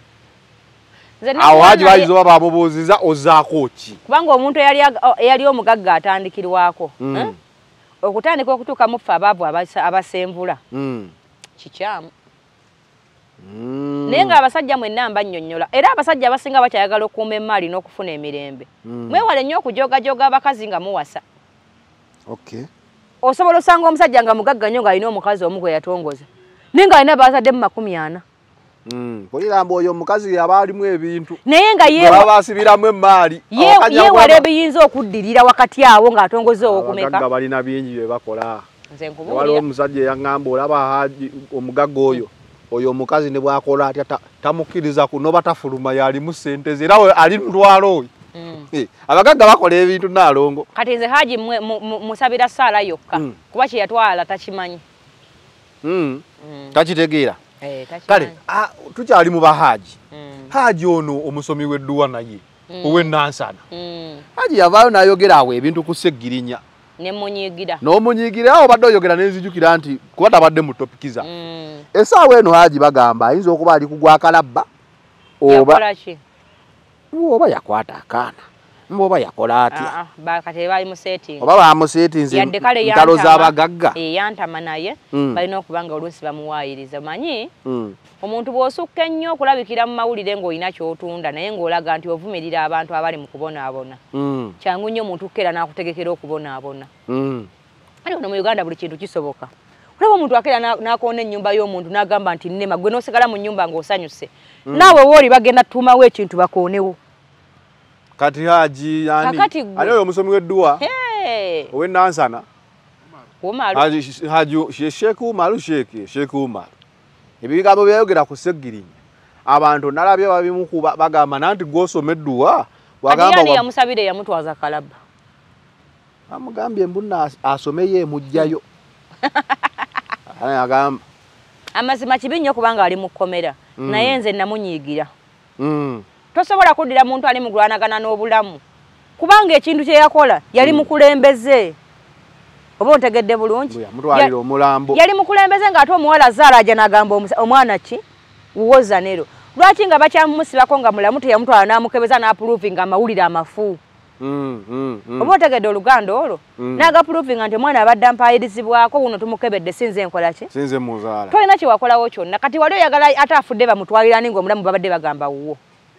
awo Haji bayinza oba bamubuuziza ozaako ki kubanga omuntu eyali omugagga atandikirwako okutandika okutuuka mu ffe abaavu abasenvula kikyamu naye ng'abasajja mwenna mbannyonnyola era abasajja abasinga bakyayagala okuuma emaali n'okufuna emirembe mwewale nnyo okujogajoga abakazi nga muwasa osobola osanga omusajja nga mugagga nnyo ng'alina omukazi omu gwe yatongoza naye ng'alina bazadde mu 40 Poliramba oyo omukazi yaba alimu ebintu naye nga babasibiramu emaali yeewala ebiyinza okuddirira wakati awo ng'atongoza okumeka abagagga balina bingi bye bakola waliwo omusajja eyaŋŋamba olaba Haji omugagga oyo omukazi ne bwakola atya tamukkiriza kunoba tafuluma yalimu ssente ze era ali mutwalo oyo abagagga bakola ebintu naalongo kati nze Haji musabira ssaala yokka kuba kye yatwala takimanyi takitegeera kale tukyali mu bahaji Haji ono omusomi w'edduwa naye ow'ennansana Haji yavaayo n'ayogera awo ebintu ku Sseggirinya n'omunyiigira awo badde oyogera n'enzijukira nti kuba tabadde mu topikiza essaawa eno Haji bagamba ayinza okuba ali kugwa kalabba oba oba yakwata akaana mboba yakola atya bakate bali mu setting oba ba mu settings ntalo z'abagagga yantama naye balina okubanga oluusi bamuwaayiriza manyi omuntu bw'osukka ennyo okulabikira mu mawulire ng'olina ky'otunda naye ng'olaga nti ovumirira abantu abali mu kubonaabona kyangu nnyo omuntu okkeera n'akutegekera okubonaabona ali ono mu Uganda buli kintu kisoboka olaba omuntu akeera n'akoona ennyumba y'omuntu n'agamba nti nnema gwe n'osigala mu nnyumba ng'osanyuse naawe wooli bagenda tutuumawo ekintu bakoonewo kati haji yani ali oyo omusomi w'edduwa ow'ennansana haji Sheikh Umar ebigambo byayogera ku Seggirinya abantu nalabye babimukuba bagamba nanti gw'osoma edduwa wagamba yamusabire yamutwaza kalaba amugambye mbuna asomeye mujjayo agamba amazima kibi nnyo kubanga ali mu kkomera naye nze namunyiigira tosobola kuddira muntu ali mu kulwanagana n'obulamu kubanga ekintu kye yakola yali mukulembeze oba ontegedde bulungi yamutwalira omulambo yali mukulembeze ng'ate omuwala azaalaja n'agamba omwana ki wuwoza nero lwaki nga bakyamumusibako nga mulamu teyamutwala n'amukebeza n'apuluvinga amawulire amafu oba otegedde oluganda olwo n'agapuluvinga nti omwana abadde ampayirizibwako wuno tumukebedde sinze nkola ki sinze muzaala tolina kye wakolawo kyonna kati wali oyagala ate afudde bamutwalira ni ng'omulamu babadde bagamba wuwo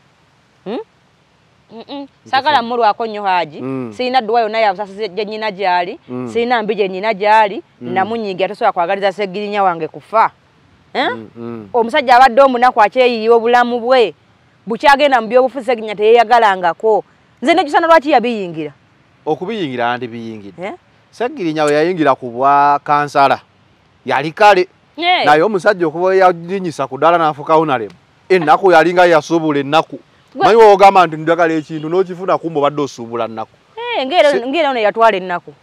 sagala mmulwako nnyo haji sirina dduwa yonna yabusasi gye nnyina gyali sirina mbi gye nnyina gyali namunyiigira tosobola kwagaliza Seggirinya wange kufa omusajja abadde omunaku akyeyiyiwa obulamu bwe bukyagenda mu byobufuzi Seggirinya teyeeyagalangako nze nekisana lwaki yabiyingira okubiyingira andi biyingidde Seggirinya we yayingira ku bwa kansala yali kale naye omusajja okuba yalinyisa ku ddala n'afukawo nalemu ennaku yalinga yasuubula ennaku manyi wogamba nti njagala ekintu n'okifuna kumba obadde osuubula nnaku ng'era ono yatwala ennaku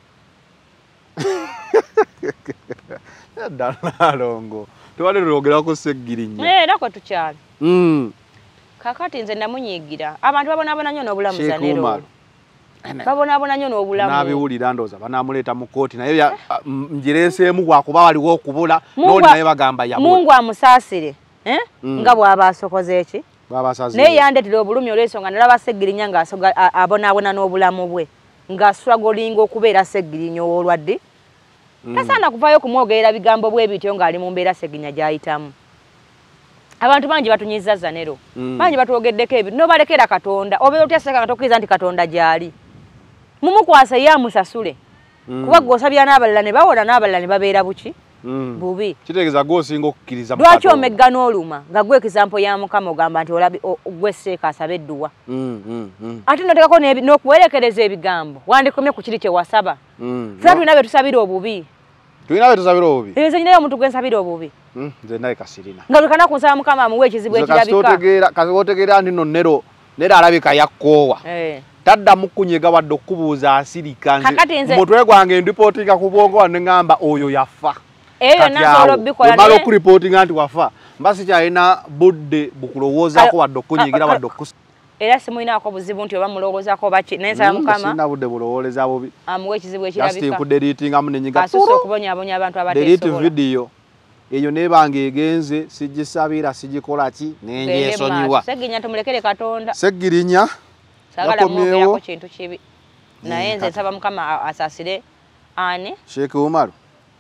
ddalaalongo tewali lwogerako Seggirinya era kwe tukyali kakati nze namunyiigira abantu babonaabona nnyo n'obulamu zanero babonaabona nnyo n'obulamu n'abiwulira ndooza banaamuleeta mu kkooti naye ngireeseemu bwakuba waliwo okubula n'oli naye bagamba yabula Mungu amusaasire nga bw'aba asokoze eki naye yandetera obulumi olw'ensonga nalaba Seggirinya ng'abonaabona n'obulamu bwe ng'aswagolinga okubeera Seggirinya ow'olwadde tasaana kuvaayo kumwogerera bigambo bwe bityo ng'ali mu mbeera Seggirinya gy'ayitamu abantu bangi batunyiza zanero bangi batwogeddeko ebintu n'obalekera Katonda obeera otyaseka nga tokkiriza nti Katonda gy'ali mumukwasa ye amusasule kuba gw'osabya n'abalala ne bawona n'abalala ne babeera buki bubi kitegeeza gw'osinga okukkiriza lwaki omegga n'oluma nga gwe ekizampo ya Mukama ogamba nti olabi gwe Seeka asaba edduwa ate notekako n'okuwerekereza ebigambo wandikomye ku kiri kye wasaba fera tulina be tusabira obubi tulina be tusabira obubi nze nyinayo omuntu gwe nsabira obubi nze naye kasirina nga lwe kana kunsaba Mukama amuwe ekizibu ekirabika kasi otegeera nti no nero alabika yakkoowa taddamu kunyiga wadde okubuuza asirika nze mutwe gwange ndipootinga ku bwongo wanne ngamba oyo yafa eyo nasobola obbikola naye okuripootinga nti wafa mba sikyalina budde bukulowoozaako wadde okunyigira wadde okusa era simulinaako buzibu nti oba mulowoozaako oba ki naye nsaba Mukama sirina budde bulowooleza bubi amuwe ekizibu ekirabika nkuderiitingamu nenyiga asusse okubonyaabonya abantu delete video eyo nebanga egenze sigisabira sigikola ki nenjesonyiwa Seggirinya tumulekere Katonda Seggirinya sagala mwogerako kintu kibi naye nze nsaba Mukama asaasire ani Sheikh Umar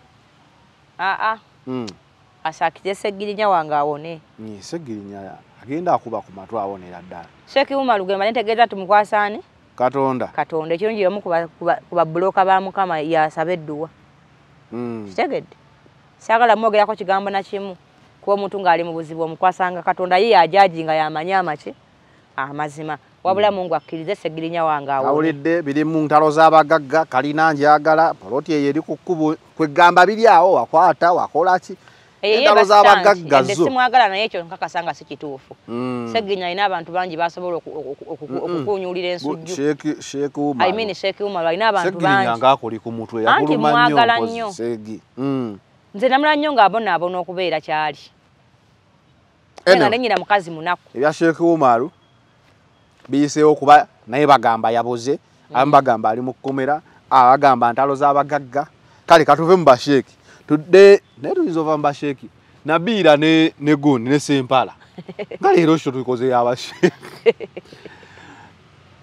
asakire Seggirinya wange awone Seggirinya agenda akuba ku matwe awonera ddala Sheikh Umar gwe mali ntegeeza tumukwasa ani Katonda ekirungi omu ku babuloka ba Mukama yasaba edduwa kitegedde sagala mwogerako kigambo na kimu kuba omuntu ng'ali mu buzibu omukwasanga Katonda ye yajajinga yamanya amaki amazima wabula Mungu akkirize Seggirinya wange awone awulidde biri mu ntalo z'abagagga kalina njagala poloti eyo eri ku kkubo kwegamba biri awo wakwata wakola ki entalo z'abagagga zo simwagala naye ekyo nkakasanga si kituufu Seggirinya alina abantu bangi basobola okukunyulira ensujju Sheikh Umar Sheikh Umar alina abantu bangi Seggirinya ng'akuli ku mutwe yakuluma nnyo Seggi nze namula nnyo ng'abonaabona okubeera kyali nga nenyina mukazi munaku ebya Sheikh Umar biyiseewo kuba naye bagamba yaboze abamu bagamba ali mu kkomera abagamba ntalo z'abagagga kale katuve mu basheeki tudde naye tuyinza ova mu basheeki nabiira ne gundi ne Sempala nga leero ekyo tukoze y'abasheeki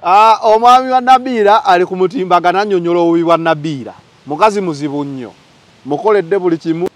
Omwami wa Nabira ali ku mutimbagana annyonnyola obubi bwa Nabira. Mukazi muzibu nnyo. Mukoledde buli kimu.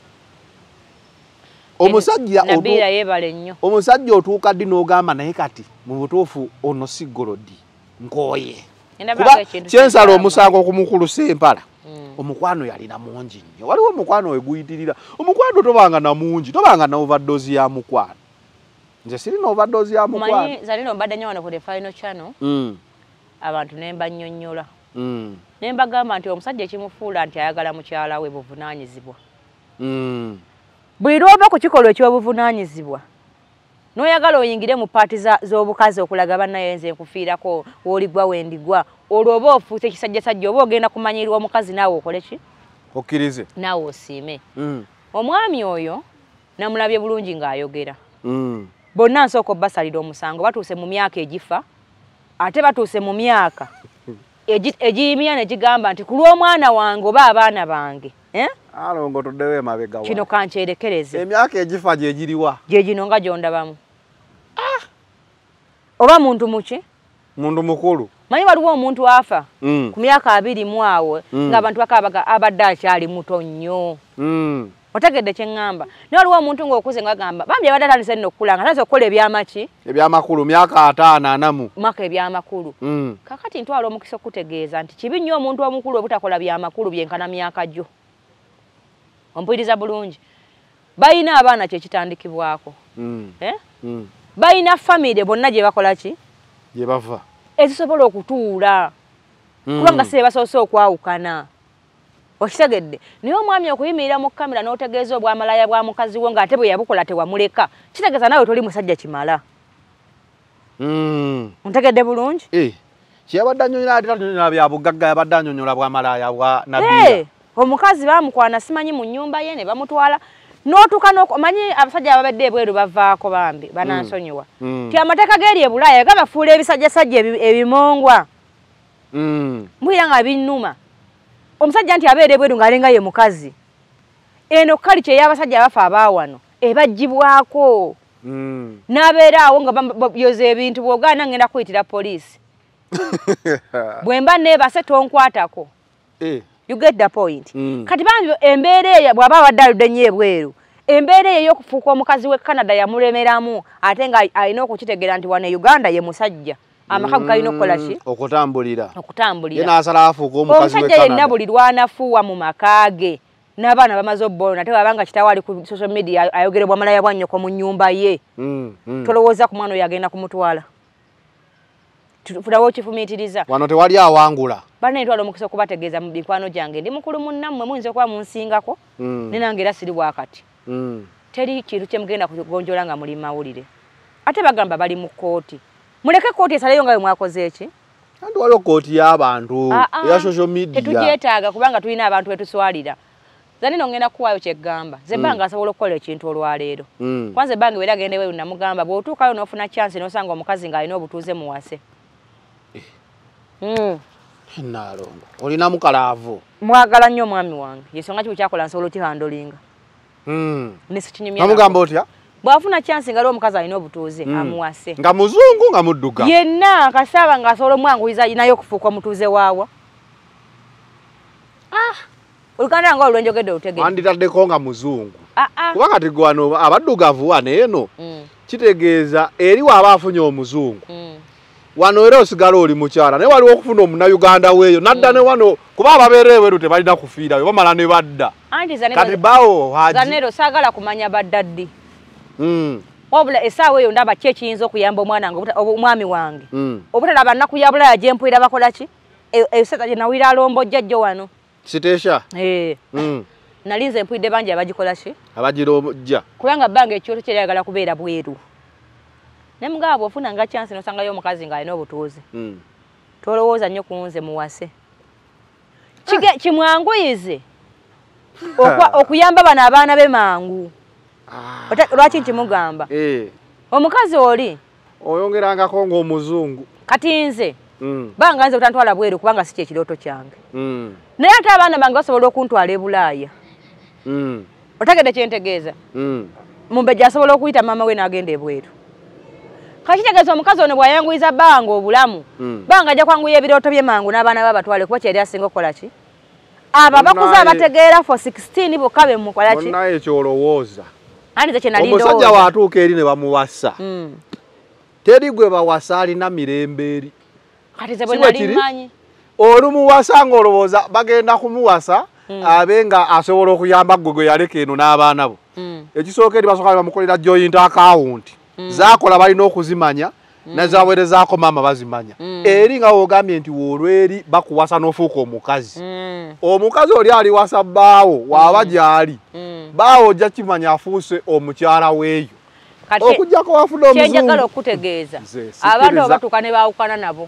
Omusajja Nabira yebale nnyo. Omusajja otuuka ddi n'ogamba naye kati mu butuufu ono si Golodi nkooye. Kuba kyensala omusango okumukulusa empala. Omukwano yalina mungi nnyo. Waliwo omukwano we guyitirira. Omukwano tobanga na mungi, tobanga na overdose ya mukwano. Nze sirina overdose ya mukwano. Manyi zalino mbadde nnyo wano ku The Final Channel. Abantu nemba nnyonnyola. Nemba gamba nti omusajja ekimufuula nti ayagala mukyala we buvunaanyizibwa. Buli lw'ova ku kikolwa eky'obuvunaanyizibwa n'oyagala oyingire mu paati z'obukazi okulaga bannaye nze nkufiirako w'oligwa wendigwa olwo oba ofuuse ekisajjasajja oba ogenda kumanyirwa omukazi naawe okole ki? Okkirize. Naawe osiime. Omwami oyo namulabye bulungi ng'ayogera. Bonna nsooka basalira omusango batuuse mu myaka egifa ate batuuse mu myaka egiyimya ne gigamba nti ku lw'omwana wange oba abaana bange. Alongo tuddewo emabega wa. Kino kankyerekereze. Emyaka egifa gye giriwa? Gye gino nga gy'ondabamu. Oba muntu muki? Muntu mukulu. Manyi waliwo omuntu afa ku myaka 20 mu awo ng'abantu bakabaga abadde akyali muto nnyo. Otegedde kye ŋŋamba. Naye waliwo omuntu ng'okuze ng'agamba bambi abadde atandise nno okukulanga atandise okukola ebyamaki? Ebyamakulu myaka 5 maka ebyamakulu. Kakati ntwala omukisa okutegeeza nti kibi nnyo omuntu omukulu obutakola byamakulu byenkana myaka gyo. Ompuliriza bulungi. Bayina abaana kye kitandikibwako. Bayina family bonna gye bakola ki? Gye bava. Ezisobola okutuula. Kubanga se basoose okwawukana. Okitegedde. Naye omwami okuyimirira mu kamera n'otegeeza obwamalaya bwa mukazi wo ng'ate bwe yabukola tewamuleka. Kitegeeza nawe toli musajja kimala. Ontegedde bulungi? Kyabadde annyonnyola ate annyonnyola bya bugagga yabadde annyonnyola bwamalaya bwa Nabira. Omukazi bamukwana simanyi mu nnyumba ye ne bamutwala n'otuuka manyi abasajja ababadde ebweru bavaako bambi banansonyiwa ti amateeka g'eri e Bulaaya gabafuula ebisajjasajja ebimongwa mbwira nga binnuma omusajja nti abeera ebweru ng'alenga ye mukazi eno kalica ey'abasajja abafa abaawano ebaggyibwako n'abeera awo nga yoza ebintu bw'ogaana ngenda kuyitira poliisi bwe mba neebase tonkwatako. You get the point. Kati bambi embeera eyo bw'aba abadde aludde nnyo ebweru embeera eyo y'okufuuka omukazi w'e Canada yamulemeramu ate nga alina okukitegeera nti wano e Uganda ye musajja amaka galina okukola ki? Okutambulira. Okutambulira. Ye n'asala afuuka omukazi w'e Canada. Omusajja yenna buli lw'anafuuwa mu maka ge n'abaana bamaze obbona ate wabanga kitaawe ali ku social media ayogera obwamalaya bwa nnyoko mu nnyumba ye. Tolowooza ku mwana oyo agenda kumutwala. Tulawo okifumiitiriza. Wano tewali awangula. Bana ntwala omukisa okubategeeza mu bikwano gyange ndi mukulu munnammwe muyinza okuba munsingako ne nange era siri bwakati. Teri kintu kye mugenda kugonjola nga muli mawulire. Ate bagamba bali mu kkooti. Muleke kkooti esaleyo nga bwe mwakoze eki? Kandi waliwo kkooti y'abantu eya social media. Tetugyetaaga kubanga tulina abantu betuswalira. Zanino ngenda kuwaayo kyeggamba. Ze bbanga asobola okukola ekintu olwaleero. Kwanza ebbanga bwe agenda eweeru namugamba bw'otuukayo n'ofuna chance n'osanga omukazi ng'alina obutuuze muwase. Nalongo. Olina mukalaavu. Mwagala nnyo omwami wange. Yensonga ki kyakola nsobola okihandolinga. Nesikinyumya. Namugamba otya? Bw'afuna chance nga omukazi alina obutuuze amuwase. Nga muzungu nga mudduga. Yenna kasaba nga asobola omwanguyiza naye okufuuka omutuuze waawa. Oluganda nga olwenjogedde olutegedde. Wanditaddeko nga muzungu. Kubanga tigwano abaddugavu wano eno kitegeeza eri waaba afunye omuzungu. Wano era osigala oli mukyala naye waliwo okufuna omunnauganda weeyo nadda ne wano kuba ababeera ebweru tebalina kufiirayo bamala ne badda kati bawo haji Zanero saagala kumanya baddaddi wabula essaawa eyo ndaba ki ekiyinza okuyamba omwana omwami wange obutalaba nnaku ya Bulaaya gye mpulira bakola ki eseta gye nawira alombo jjajjo wano Sitesha nalinze mpulidde bangi abagikola ki abagirojja kubanga bbanga ekyoto kye lyagala kubeera bweru nemugaba bw'ofuna nga chance n'osangayo omukazi ng'alina obutuuze tolowooza nnyo ku nze muwase kimwanguyize okuyamba bano abaana be mangu lwaki nkimugamba omukazi oli oyongerangako ng'omuzungu kati nze banga nze butantwala bweru kubanga si kyekirooto kyange naye ate abaana bange basobola okuntwala e Bulaaya otegedde kyentegeeza mumbejja asobola okuyita maama we n'agenda ebweru Kakitegeeza omukazi ono bwayanguyiza bbanga obulamu. Bbanga ajja kwanguya ebirooto bye mangu n'abaana b'abatwale kuba kyeri asinga okukola ki? Aba bakuze abategeera for 16 bokka be mukola ki? Naye kyolowooza. Andi ze kye nali ndowooza. Omusajja waatuuka eri ne bamuwasa. Teri gwe bawasa alina mirembe eri. Kati ze bwe nali mmanyi. Olumuwasa ng'olowooza bagenda kumuwasa abenga asobola okuyamba gwe yaleka eno n'abaana bo. Ekisooka eri basooka bamukolera joint account. Zaakola balina okuzimanya nazaweerezaako maama bazimanya. Eri nga wogambye nti olweri bakuwasa n'ofuuka omukazi. Omukazi oli aliwasa bbaawo waaba gy'ali. Bbaawo ojja kimanya afuuse omukyala weeyo. Okujjako wafuna omuzungu. Kyenjagala okutegeeza. Abantu abatuuka ne baawukana nabo.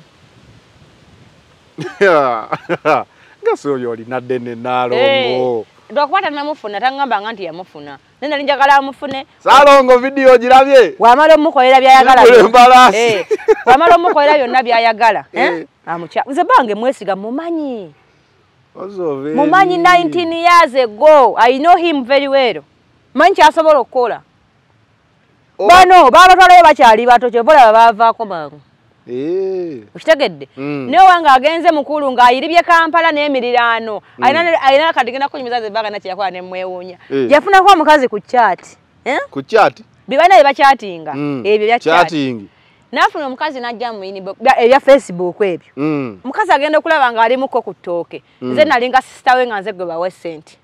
Ngasi oyo olina ddene Naalongo. Lwakuba tanamufuna tangamba nti yamufuna. Nali njagala amufune. Saalongo vidiyo girabye. Wamala omukolera byayagala. Wamala omukolera byonna byayagala. Amukya. Nze bange mwesiga mumanyi. Mumanyi 19 years ago. I know him very well. Manyi kyasobola okukola. Bano babatwalayo bakyali bato kyevola baavaako mangu. Ukitegedde naye wanga agenze mukulu ng'ayiribye Kampala n'emiriraano alina katigenda kunyumiza ze baga nakiyakola ne mwewuunya yafunako omukazi ku chat ku chat bibana bye bakyatinga ebyo bya chatting n'afuna omukazi n'ajja mu inbox ebya Facebook ebyo omukazi agenda okulaba ng'ali muko ku ttooke nze nalinga sister we nga nze gwe bawe ssente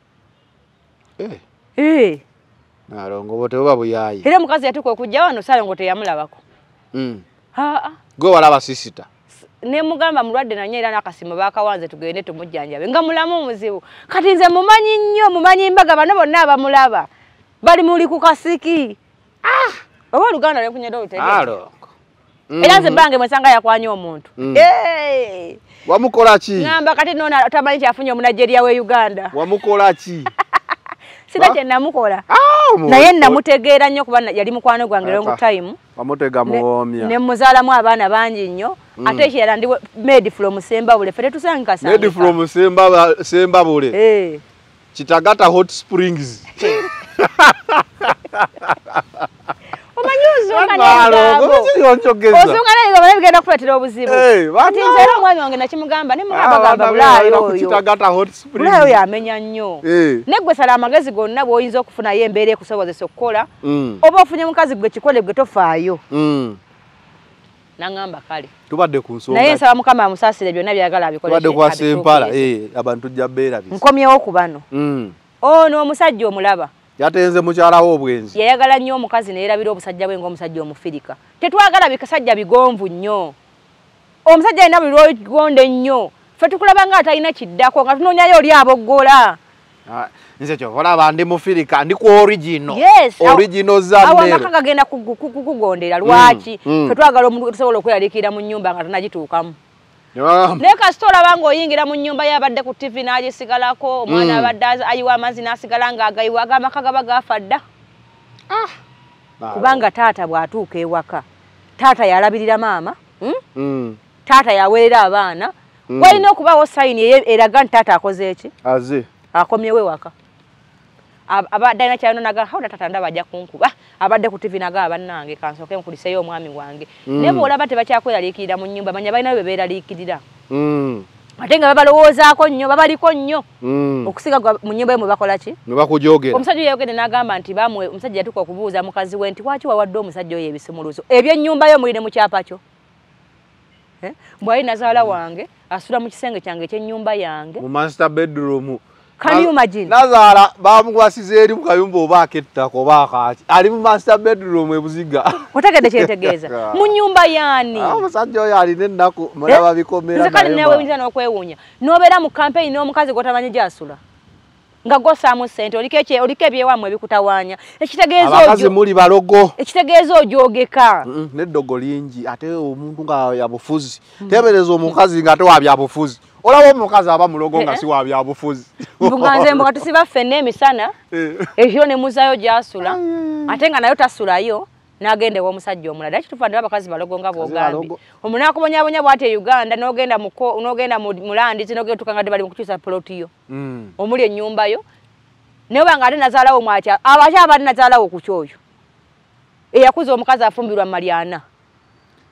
Naalongo bote oba buyayi era omukazi yatuuka okujja wano Saalongo teyamulabako gwe walaba sisita ne mugamba mulwadde nanye era n'akasimu baakawanze tugende tumujjanjabe nga mulamu muzibu kati nze mumanyi nnyo mumanyi mbaga bano bonna abamulaba bali muli ku kasiki oba Oluganda lwenkunyedde olutegeeza era nze bange mwesanga yakwanya omuntu wamukola ki ngamba kati noona tamanyi kyafunye omunajeria we Uganda wamukola ki sina kye namukola naye namutegeera nnyo kuba yali mukwano gwange long time wamutega muwoomya ne muzaalamu abaana bangi nnyo ate ekirala ndi made from Sembabule ffe tetusangikasangika made from Sembabule Kitagata Hot Springs bigenda kuleetera obuzibu kati nze era omwami wange nakimugamba ne mugambagamba bulaayo oyo amenya nnyo neggwe sala amagezi gonna bw'oyinza okufunayo embeera ekusobozesa okukola oba ofunye mukazi gwe kikole gwe tofaayo nangamba kale tubadde ku nsonga naye nsaba Mukama amusaasire byonna byagala abikoleshe tubadde kwa Sempala abantu tujja beera bisi nkomyewo ku bano ono omusajja omulaba yatenze mukyalawo obwenzi yayagala nnyo omukazi neerabira obusajja bwe ng'omusajja omufirika tetwagala bikasajja bigonvu nnyo omusajja alina buli lwogonde nnyo ffe tukulaba nga atalina kiddako nga tunoonyayo oli aboggola nze kyovolaba ndi mufirika ndi ku original za awo amaka gagenda kukugondera lwaki ffe twagala omuntu tusobola okweyaliikirira mu nnyumba nga tanagituukamu naye kasita olaba ng'oyingira mu nnyumba ye abadde ku TV n'agisigalako omwana abadde ayiwa amazzi n'asigala ng'agayiwa ag'amaka gaba gaafa dda kubanga taata bw'atuuka ewaka taata yalabirira maama taata yaweerera abaana walina okubaawo sayini eraga nti taata akoze eki akomyewo ewaka abadde alina kyalino naga hawula taata ndaba ajja kunkuba abadde ku TV naga bannange kansooke nkuliseyo omwami wange naye bw'olaba tebakyakweyaliikirira mu nnyumba manya balinayo be beeraliikirira ate nga babalowoozaako nnyo babaliko nnyo okusiga mu nnyumba ye mwe bakola ki ne bakujogera omusajja oyo yayogedde n'agamba nti bamwe omusajja yatuuka okubuuza mukazi we nti waki wawadde omusajja oyo ebisimuluzo eby'ennyumba yo muline mu kyapa kyo bw'ali nazaala wange asula mu kisenge kyange eky'ennyumba yange mu master bedroom Can you imagine? Nazaala bamugwasiza eri mu kayumba oba akettako oba akaaki ali mu master bedroom ebuziga otegedde kyetegeeza mu nnyumba yaani omusajja oyo alina ennaku mulaba bikomera nze kale newe oyinza n'okwewuunya n'obeera mu campaign n'omukazi gw'otamanyi gy'asula nga gw'ossaamu ssente oliko ebyewamwe ebikutawaanya abakazi muli balogo ekitegeeza ojoogeka n'eddogo lingi ate omuntu nga yabufuzi teebereza omukazi nga tewabyabufuzi olaba omukazi aba mulogo nga si wabyabufuzi mbuganze mbuga tusiba ffenna emisana ekiro ne muzayo gy'asula ate nga nayo tasulayo n'agenda ew'omusajja omulala ekituufu ndi abakazi balogo nga bw'ogambye omuntu n'akubonyabonya bw'ati e Uganda n'ogenda mu Landizi n'ogenda tuka nga bali mu kukyusa polotiyo omuli ennyumba yo naye oba nga ate nazaalawo mwatya abakyala bali nazaalawo ku kyoyo eyakuza omukazi afumbirwa Mariana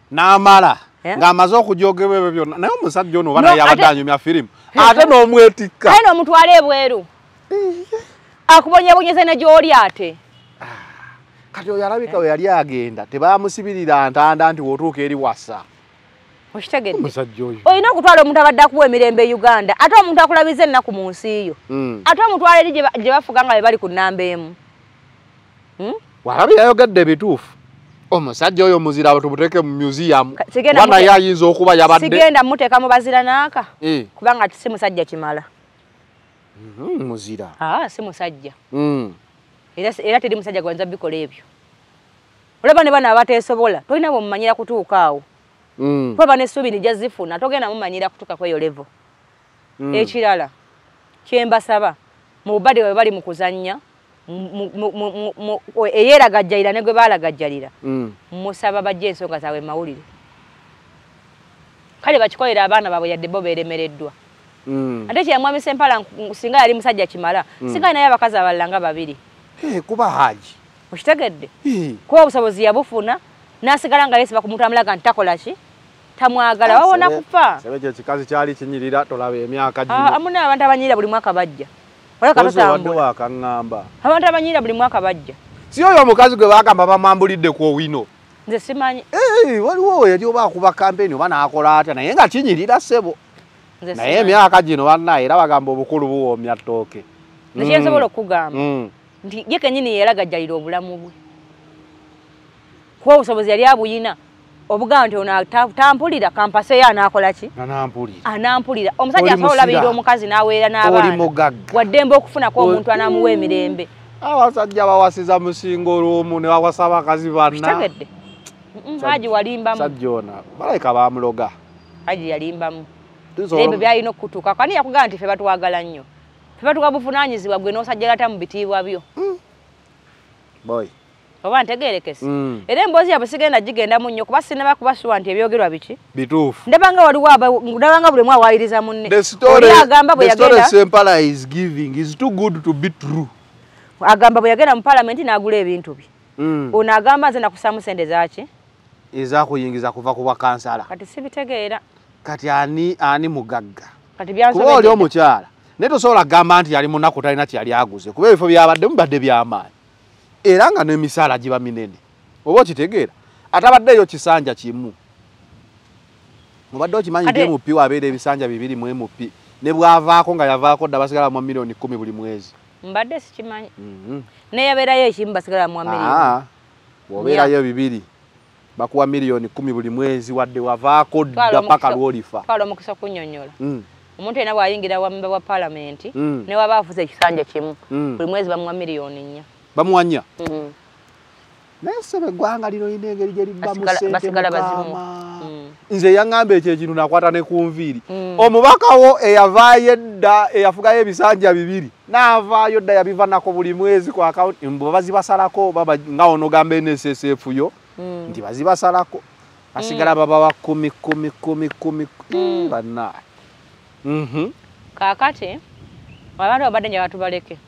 n'amala ng'amaze okujogebwa ebyo byonna naye omusajja ono bana yabadde anyumya firimu ate n'omwetikka aye n'omutwala ebweru akubonyabonyeza ne gy'oli ate kati oyo alabika we yali agenda tebamusibirira ntanda nti wootuuka eri wassa okitegedde omusajja oyo olina okutwala omuntu abadde akuwa emirembe e Uganda ate omuntu akulabiza ennaku mu nsi yo ate omutwala eri gye bafuga nga be bali ku nnamba emu walabi yayogedde ebituufu omusajja oyo muzira tumuteeke mu museum bana yayinza okuba yabadde sigenda muteeka mu bazira naaka kubanga si musajja kimala muzira si musajja era teri musajja gwanza bikola ebyo olaba ne bana abateesobola tolina bwomumanyira kutuuka awo kuba n'essuubi nijja zifuna togenda mumanyira kutuuka kweyo levo ekirala kyembasaba mu bubadde bwe bali mu kuzannya eyeragajjalira ne gwe baalagajjalira musaba bajja ensonga zaabwe mawulire kale bakikolera abaana baabwe yadde bo beeremereddwa ate kyeyamwami Sempala singa yali musajja kimala singa naye abakazi abalala nga babiri kuba haji okitegedde kuba obusobozi yabufuna n'asigala nga yeesiba ku muntu amulaga nti takola ki tamwagala wawona kufa ekyo ekikazi kyali kinyirira tolaba emyaka gino amuna abantu abanyirira buli mwaka bajja abantu abanyirira buli mwaka bajja si oyo omukazi gwe bagamba bamwambulidde ku owino nze simanyi waliwo yali oba akuba kampeni oba n'akola atya naye nga kinyirira ssebo naye emyaka gino banna era bagamba obukulu buwoomya ttooke nekyensobola okugamba nti ye kenyini yeeragajjalira obulamu bwe kuba obusobozi yali abuyina obugamba nti ono tampulira kampaseyo anaakola ki anampulira omusajja asobola olabirira omukazi n'aweera n'abaana waddembe okufunako omuntu anaamuwa emirembe abasajja bawasiza musinga olw'omu ne bawasa abakazi banna kitegedde haji walimbamu sajja ona balayika baamuloga haji yalimbamu ebyo byalina okutuuka kani yakugamba nti ffe batwagala nnyo ffe batuwa buvunaanyizibwa gwe n'osajjalata mu bitiibwa byo boy oba ntegeerekese era emboozi yabwe sigenda gigendamu nnyo kuba sinaba kubasuwa nti ebyogerwa biki bituufu ndabanga waliwo buli mwe awayiriza munne agamba bwe yagenda Sempala is giving is too good to be true agamba bwe yagenda mu palamenti n'agula ebintu bye ono agamba nze nakusaamu sente zaki ezakuyingiza kuva ku bwakansala kati sibitegeera kati ani mugagga kati kuba oli omukyala naye tosobola kugamba nti yali munaku talina kyali aguze kuba ebifo byabadde mubadde by'amaanyi era nga n'emisaala giba minene oba okitegeera atabaddeyo kisanja kimu mubadde okimanyi nti emupi wabeera ebisanja 2 mu emupi ne bwavaako nga yavaako dda basigala mu milioni 10 buli mwezi mbadde sikimanyi naye yabeerayo ekimu basigala mu milioni bw'obeerayo 2 bakuwa milioni 10 buli mwezi wadde wavaako dda paka lw'olifa twala omukisa kunnyonnyola omuntu yena bw'ayingira wamemba wa palamenti ne waba afuza ekisanja kimu buli mwezi bamuwa milioni 4 bamuwa 4 naye sebe eggwanga lino lina engeri gye libbamu ssente mukama nze yaŋŋamba ekyo ekintu nakwata ne ku nviiri omubaka wo eyavaayo edda eyafugayo ebisanja 2 n'avaayo dda yabiva nako buli mwezi ku akawunti mbu bazibasalako nga ono gamba NSSF yo nti bazibasalako basigala babawa 10 bannaye kaakati abantu babadde nja batubaleke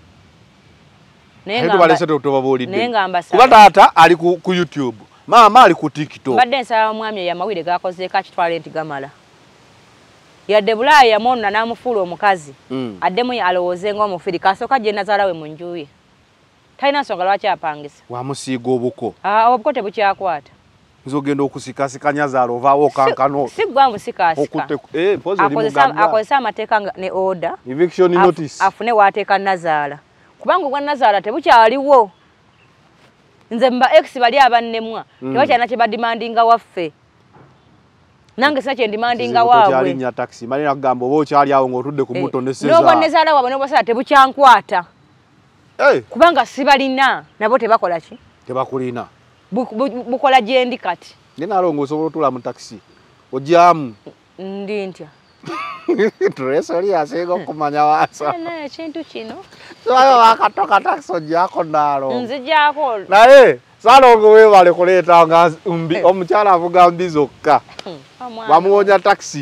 kuba taata ali ku YouTube maama ali ku TikTok mbadde nsaba omwami eyamawire gakozeeko akitwale nti gamala yadde Bulaaya yamwonna n'amufuula omukazi addemu alowooze ng'omufiri kasooka gye nazaala we mu nju ye talina nsonga lwaki apangisa wamusiiga obuko obuko tebukyakwata nzogenda okusikasikanya zaala ovaawo kankano si gwa musikaasika akozesa amateeka ne order eviction notice afune waateeka nazaala kubanga ogwa nazaala tebukyaliwo nze mba ex bali abannemwa tebakyalina kye badimandinga waffe nange sina kye ndimandinga waabwe nya taxi malina kugamba oba okyali awo ng'otudde ku muto ne Seza n'obwa nezaala waabwe n'obwasala tebukyankwata kubanga sibalina nabo tebakola ki tebakulina bukola gye ndi kati nenaalongo osobola otula mu taxi ojyamu ndi ntya Dress oli asenga okumanya wasa ekintu kino soyo wakatoka taxi ojjako naalo nzijjako naye salongo weebale kuleeta nga omukyala avuga mbi zokka bamuwonya taxi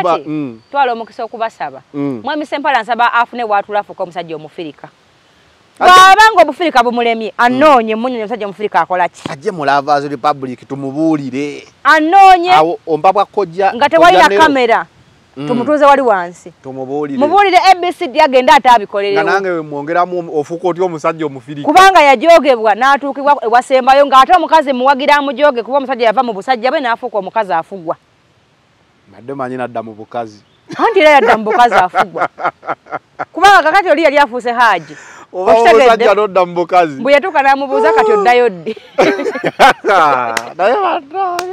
twala omukisa okubasaba mwami Sempala nsaba afune bwatulafuka omusajja omufirika bwabanga obufirika bumulemye anoonye munyonyo omusajja mufirika akola ki ajje mu Lovers Republic tumubuulire anoonye awo ompapwa kojja nga tewalina kamera tumutuuze wali wansi mubuulire ABCD agenda ate abikolerewo nga nange mwongeramu ofuuka otya omusajja omufirika kubanga yajogebwa n'atuukibwa ewasembayo ng'ate omukazi muwagira amujoge kuba omusajja yava mu busajja bwe n'afuuka omukazi afugwa madde manyi nadda mu bukazi anti era yadda mu bukazi afugwa kubanga kakati oli yali afuuse haaji oba omusajja nodda mu bukazi bwe yatuuka n'amubuuza kati oddayo ddi naye bataye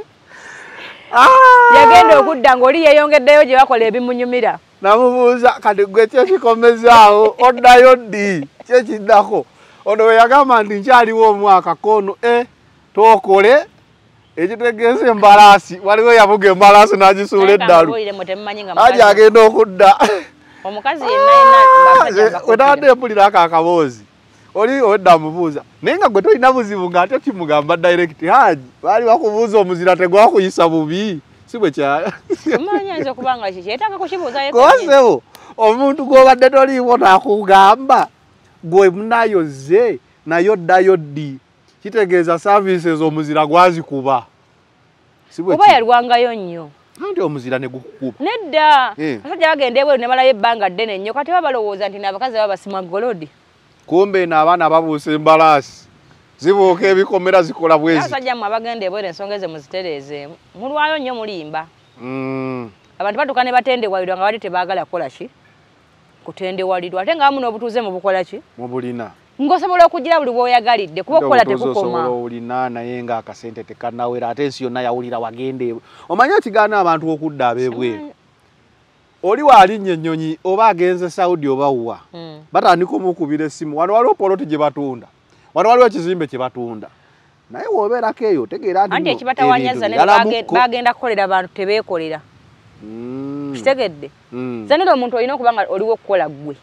yagenda okudda ng'oli yeeyongeddeyo gye bakola ebimunyumira namubuuza kati gwe kyekikomezaawo oddayo ddi kyekiddako ono we yagamba nti nkyaliwo omwaka kono tookole ekitegeeza embalaasi waliwo yavuga embalaasi n'agisuula eddalu aji agenda okudda omukazi yenna wetadde empulira ako akaboozi oli owedda mubuuza naye nga gwe tolina buzibu ng'ate kimugamba direct haji baali bakubuuza omuzira tegwakuyisa bubi si bwe kyayinza okubanga kikyetaaga kukibuuzayo kosebo omuntu gw'obadde toliiwo nakugamba gwe munayoze naye oddayo ddi kitegeeza services omuzira gwazikuba oba yalwangayo nnyo anti omuzira ne gukukuba nedda abasajja bagenda ebweru ne balayo ebbanga ddene nnyo kati balowooza nti n'abakazi baba basimwa golodi kumbe n'abaana babuusa embalaasi zibuuka ebikomera zikola bwezi abasajja mmwe abagenda ebweru ensonga ezo muzitereezeemu mulwayo nnyo mulimba abantu batuuka ne batendewalirwa nga bali tebaagala kukola ki kutendewalirwa ate nga bamu n'obutuuze mu bukola ki mu bulina ng'osobola okugira buli bw'oyagalidde kuba okukola tekukoma olina naye nga akasente tekanawera ate ensi yonna yawulira wagenda ebwe omanyi ekigaana abantu okudda ab'ebweru oli waalinnya ennyonyi oba agenze Saudi oba wa batandika omukubira essimu wano waliwo poloti gye batunda wano waliwo ekizimbe kye batunda naye w'obeerako eyo tegeera anti ekibatawanyaza ne bagenda kukolera abantu tebeekolera kitegedde zanira omuntu olina okuba nga oliwo okukola ggwe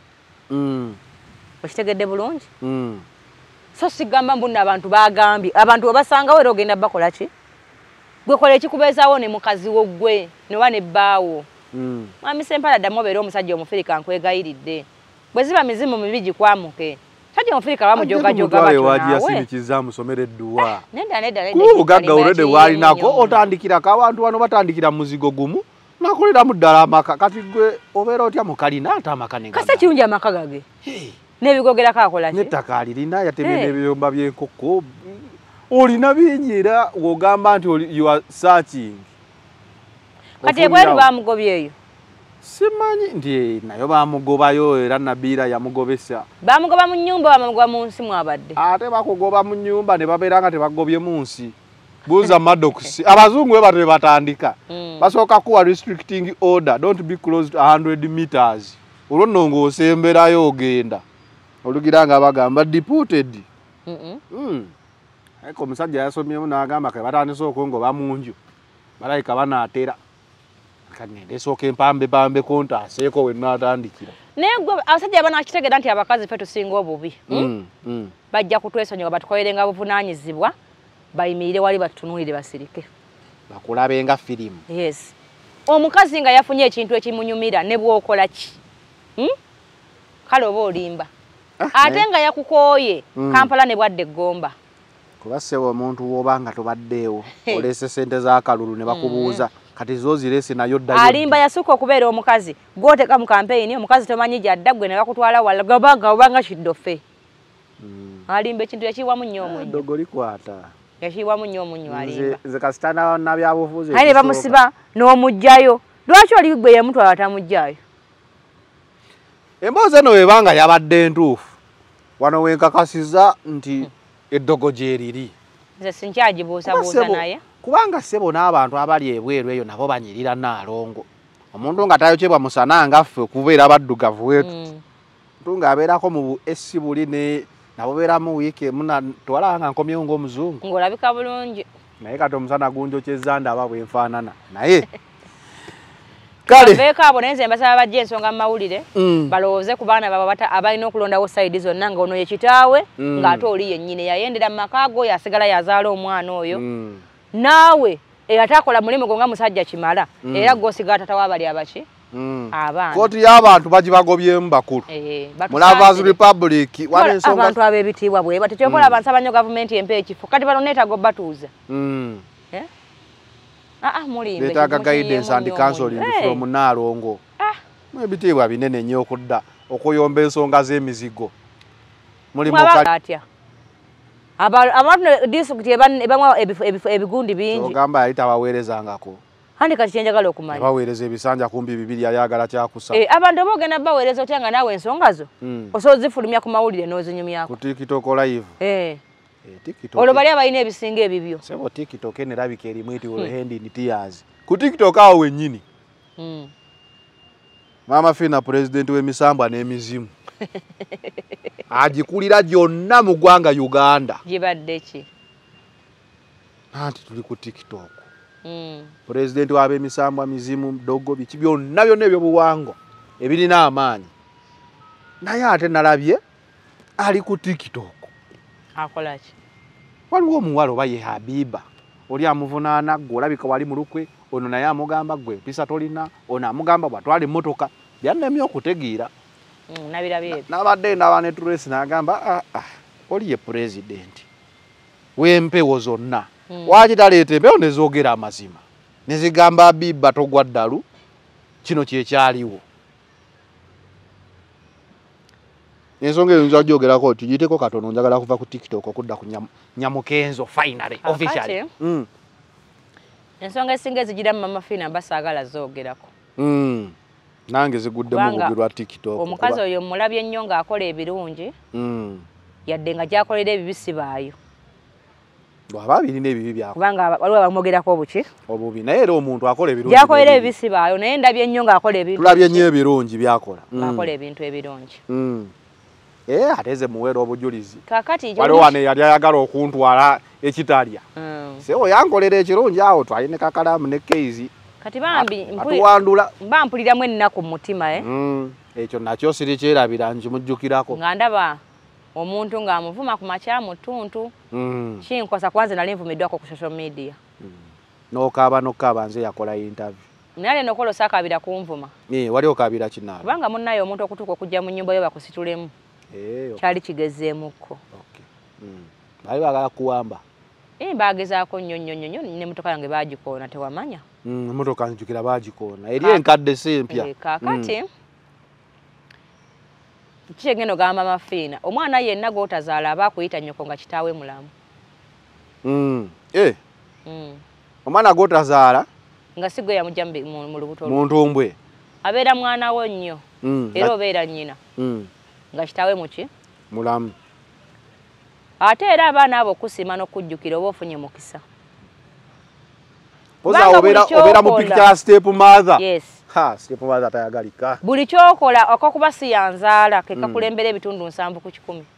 okitegedde bulungi so sigamba mbunna abantu bagambye abantu obasangawo era ogenda bakola ki gwe kola ekikubeezaawo ne mukazi wo ggwe noba ne bbaawo mwami Sempala ddamu obeera omusajja omufirika nkwegayiridde bwe ziba mizimu mibi gikwamuke sajja omufirika bamujogajoga batwaawe musomere edduwa nedda obugagga olwedde bwalinako otandikirako abantu wano batandikira muzigo gumu nakoleramu ddala amaka kati gwe obeera otya mukalina ate amaka negasa kasa kirungi amaka gage n'ebigogerako akola ki n'ettaka alirina yatemye n'ebiyumba by'enkoko olina bingi era w'ogamba nti you are searching kati ebweru bamugobye eyo simanyi nti nayo bamugobayo era Nabiira yamugobesa bamugoba mu nnyumba bamugoba mu nsi mwabadde ate bakugoba mu nnyumba ne babeera nga tebagobye mu nsi buuza Maddox abazungu we bate batandika basooka kuwa restricting order don't be close to 100 meters olwo nno ng'osemberayo ogenda olugira nga bagamba deported ariko omusajja yasomyemu n'agamba ke batandise okwongoba mu nju balayika banaatera kagenda esooka empambe kontaaseeko we naatandikira naye gwe abasajja banakitegeera nti abakazi ffe tusinga obubi bajja kutwesonyiwa batukolerenga buvunaanyizibwa bayimirire wali batunuulire basirike bakulabe nga firimu yes omukazi nga yafunye ekintu ekimunyumira ne bw'okola ki kale oba olimba ate nga yakukooye Kampala ne bwadde Gomba kuba ssebo omuntu w'oba nga tobaddeewo oleese sente z'akalulu ne bakubuuza kati zo zirese nayo ddayo alimba yasuka okubeera omukazi gw'oteeka mu kampeyini omukazi tomanyi gy'adda gwe ne bakutwala wala gabanga kiddofe alimba ekintu yakiwamu nnyo omunyo dogo likwata yakiwamu nnyo omunyo alimba nze kasitana nabyabufuzi aye ne bamusiba n'omugjayo lwaki oli gwe yamutwala tamugjayo emboozi eno webanga yabadde entuufu wano wenkakasiza nti eddogo gyeriri nze sinkyagibuusabuusa naye kubanga ssebo n'abantu abali ebweru eyo nabo banyirira Naalongo omuntu nga tayokyebwa musana ngaffe okubeera baddugavu wetu omuntu ng'abeerako mu esi buli nabo beeramu wiiki emu twala nga nkomyewo ng'omuzungu ng'olabika bulungi naye kati omusana gunjokyezza ndaba bwenfaanana naye kale beeko abo naye nze mbasaba bajja ensonga mu mawulire balowooze ku baana baabwe abalina okulondawo sayidi zonna ng'ono ye kitaawe ng'ate oli yennyini yayendera mu maka go yasigala yazaala omwana oyo naawe ate akola mulimu gwo nga musajja kimala era gw'osigala tata w'abali abaki Abaana. Kooti y'abantu bagibagobyemu bakulu. Mu Lovers Republic wale ensonga abantu ab'ebitiibwa bwe bati kyokola abantu abanyo gavumenti empe ekifo kati bano neetaaga obbatuuza. Mulimbe. Leetaaga guidance and counseling from Naalongo. Ebitiibwa binene nnyo okudda okuyomba ensonga z'emizigo. Mulimu atya. Abantu disitulikiti ebamwa ebigundi bingi. Ogamba yali tabaweerezangako. Handi kati kyenjagala okumanya. Baweereza ebisanja kumbi 2 ayagala kyakusa. Abantu boogenda baweereza otya nga naawe ensonga zo. Osobola zifulumya ku mawulire n'ozinyumyako. Ku TikTok live. TikTok. Olwo bali abalina ebisinga ebibyo. Sebo TikTok nerabika erimu eti hand in tears. Ku TikTok awo wennyini. Mama Fina president w'emisambwa n'emizimu. Agikulira gyonna mu ggwanga Uganda. Gibadde ki? Anti tuli ku TikTok. President w'abemisambwa mizimu dogo biki byonna byonna ebyobuwangwa ebirina amaanyi. Naye ate nalabye ali ku TikTok. Akola ki? Waliwo omuwala oba ye Habiba. Oli amuvunaana gwe olabika wali mu lukwe, ono naye amugamba gwe mpisa tolina, ono amugamba bwatwala emmotoka. Byannemye okutegeera. Nabirabye. Nabadde ndaba ne Tracy n'agamba oli ye president w'empewo zonna. Waki taleeta empewo ne zoogera amazima. Ne zigamba Habiba togwa ddalu, kino kyekyaliwo. Ensonga eyo nja gyogerako tugiyiteko katono njagala kuva ku TikTok okudda ku Nyamukenzo finally officially. Ensonga esinga ezigira Mama Fina basaagala zoogerako. Nange zigudde mu bugirwa TikTok. Omukazi oyo mulabye nnyo ng'akola ebirungi. Yadde nga gy'akolera ebibisi baayo. Bw'aba birina ebibi byako. Kubanga waliwo abamwogerako obuki? Obubi naye era omuntu akola ebirungi. Gy'akolera ebibisi baayo naye ndabye nnyo ng'akola ebintu. Tulabye nnyo ebirungi by'akola. Akola ebintu ebirungi. Ateze muwera obujulizi. Kakati waliwo wane yali ayagala okuntwala ekitalya. Sewo yankolera ekirungi awo twalina kakalamu ne keizi. Kati bambi mpuliramu ennaku mu mutima ekyo nakyo siri kyerabira nkimujjukirako. Nga ndaba omuntu ng'amuvuma ku makya mu ttuntu. Kinkosa kwanze nali nvumiddwako ku social media. N'okaaba nze yakola interview. Nale nokolo sakabira kunvuma. Wali okabira kinaaba. Kubanga munnayo omuntu okutuuka okujja mu nnyumba yo bakusitulemu. Kyali kigezeemuko. Bali bagala kuwamba. Baagezaako nnyo ne mmotoka yange baagikoona tewamanya. Mmotoka njukira baagikoona. Eri enkadde si mpya. Kaakati kikyengeno gamba Mama Fina omwana yenna gw'otazaala aba akuyita nnyoko nga kitaawe mulamu. Omwana gw'otazaala nga si gwe yamujja mu lubuto lwe. Mu ntumbwe. Abeera mwana wo nnyo. Era obeera nnyina. Nga kitaawe muki? Mulamu. Ate era abaana abo okusima n'okujjukira oba ofunye mukisa. Obeera mu picture step mother. Yes. Step mother tayagalika. Buli kyokola okuba si yanzaala ke kakulembera ebitundu 7 ku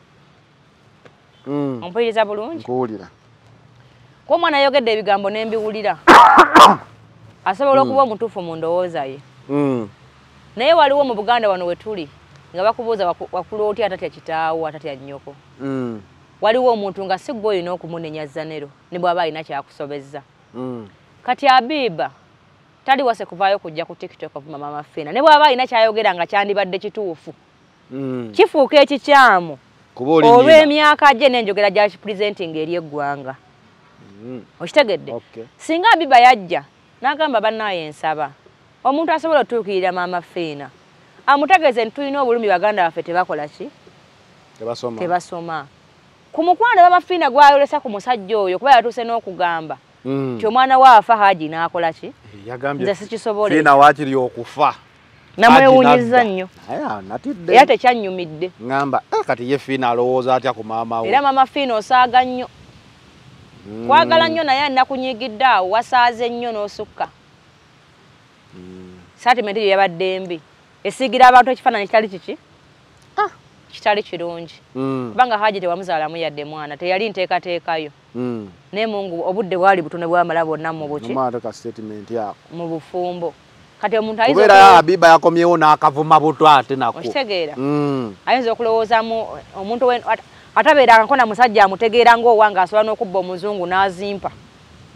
10. Ompuliriza bulungi? Nkuwulira. Ko mwana yogedde ebigambo n'embiwulira. Asobola okuba omutuufu mu ndowooza ye. Naye waliwo mu Buganda wano we tuli nga bakubuuza wakulu otya atatya kitaawo atatya nnyoko. Waliwo omuntu nga si gwe olina okumunenyaza nero ne bw'aba alina kyakusobezza. Kati Habiba tali wase kuvaayo kujja ku TikTok of Mama Fina ne bw'aba alina kyayogera nga kyandibadde kituufu. Kifuuka ekikyamu olw'emyaka gye n'enjogera gy'aki presenting eri eggwanga. Okitegedde? Singa Habiba yajja n'agamba bannaye ensaba omuntu asobola otuukirira Mama Fina amutegeeze nti tulina obulumi baganda baffe tebakola ki? Tebasoma. Ku mukwano Mama Fina gwayolesa ku musajja oyo kuba yatuuse n'okugamba nti omwana waafa Haji n'akola ki? Nze sikisobole. Fina waakiri okufa. Namwewuunyiza nnyo. Natidde. Era tekyannyumidde. Ngamba kati ye Fina alowooza atya ku maama we. Era Mama Fina osaaga nnyo. Kwagala nnyo naye nakunyigidde awo wasaaze nnyo n'osukka. Sentiment yo yabadde mbi. Esigira abantu ekifaananyi kitali kiki? Kitali kirungi. Kubanga Haji tewamuzaalamu yadde mwana teyali nteekateekayo. Naye Mungu obudde bwali butono bwamala bonna mu buki? Mu bufumbo. Kati omuntu ayinza kubeera Habiba yakomyewo n'akavuma buto ate nako. Okitegeera? Ayinza okulowoozamu omuntu atabeeranga nkona musajja amutegeera ng'owange asobola n'okubba omuzungu n'azimpa.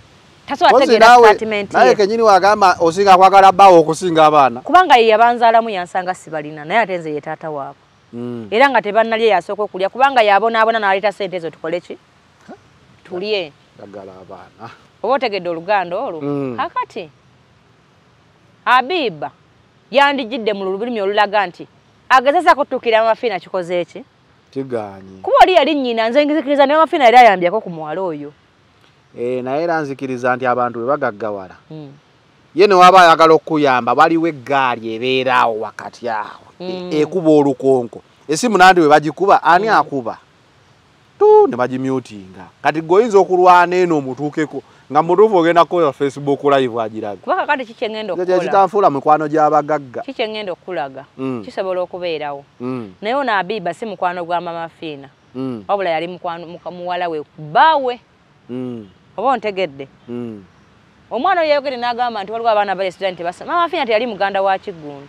tasobola kutegeera statement naye kenyini wagamba osinga kwagala bbawo okusinga abaana kubanga ye yabanzaalamu yansanga sibalina naye ate nze ye taata waabwe era nga tebannalye yasooka okulya kubanga yabonaabona n'aleeta ssente ezo tukole ki tulye dagala abaana oba otegedde oluganda olwo kakati Abiba yandigidde mu lulimi olulaga nti agezesaako okutuukira amafiina kikoze eki kigaanyi kuba oli yali nnyina nze nzikiriza naye amafiina yali ayambyako ku muwala oyo naye era nzikiriza nti abantu bwe bagaggawala ye ne waba ayagala okuyamba waliwo eggaali ebeeraawo wakati awo ekuba olukonko esimu nandi bwe bagikuba ani akuba tu ne bagimyutinga kati goyinza okulwana eno omutuukeko nga mutuufu ogenda kukola Facebook live agiraga kubanga kati kiki engenda okukola kitanfuula mikwano gy'abagagga kiki engenda okulaga kisobola okubeerawo naye ono Abiba si mukwano gwa mama Fiina wabula yali muwala we bbaawe oba ontegedde omwana oyo yayogere n'agamba nti waliwo abaana bali student basoma mama Fiina teyali muganda wa Kiggundu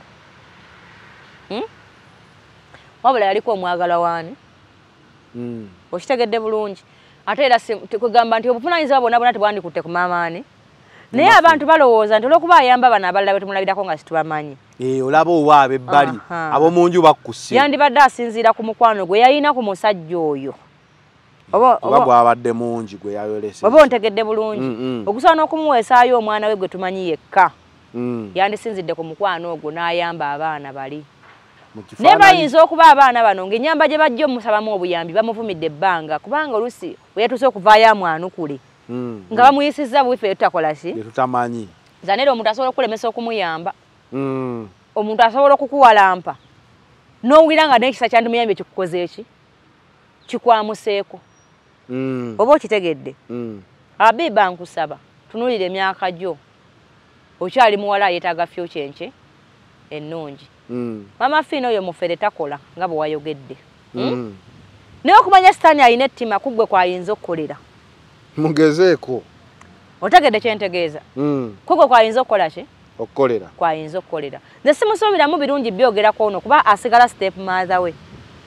wabula yaliko omwagala waani okitegedde bulungi ate era kugamba nti obuvunaanyizibwa bwonna tebwandikutte ku maamaani naye abantu balowooza nti olwokuba ayamba bano abalala be tumulabirako nga situbamanyi olaba owaabo ebbali ab'omunju bakkusse yandibadde asinziira ku mukwano gwe yalina ku musajja oyo oba gwabadde mungi gwe yayolese oba ontegedde bulungi okusobola n'okumuweesaayo omwana we gwe tumanyi yekka yandisinzidde ku mukwano ogwo n'ayamba abaana bali naye bayinza okuba abaana bano ng'ennyamba gye bajja omusabamu obuyambi bamuvumidde ebbanga kubanga oluusi we yatuuse okuvaayo amwanukule nga bamuyisizza bwife tutakola ki tutamanyi zanera omuntu asobola okulemesa okumuyamba omuntu asobola okukuwalampa n'owulira nga n'ekisa kyandimuyambye kikukoze eki kikwamuseeko oba okitegedde Abiba nkusaba tunuulira emyaka gyo okyali muwala yeetaaga fyukyenke ennungi mama Fiina oyo mufere takola nga bwe wayogedde naye okumanya sitaani alina ettima kuggwe kwayinza okukolera mugezeeko otegedde kyentegeeza kuggwe kwayinza okukola ki okukolera kwayinza okukolera nze simusuubiramu birungi byogerako ono kuba asigala step maaza we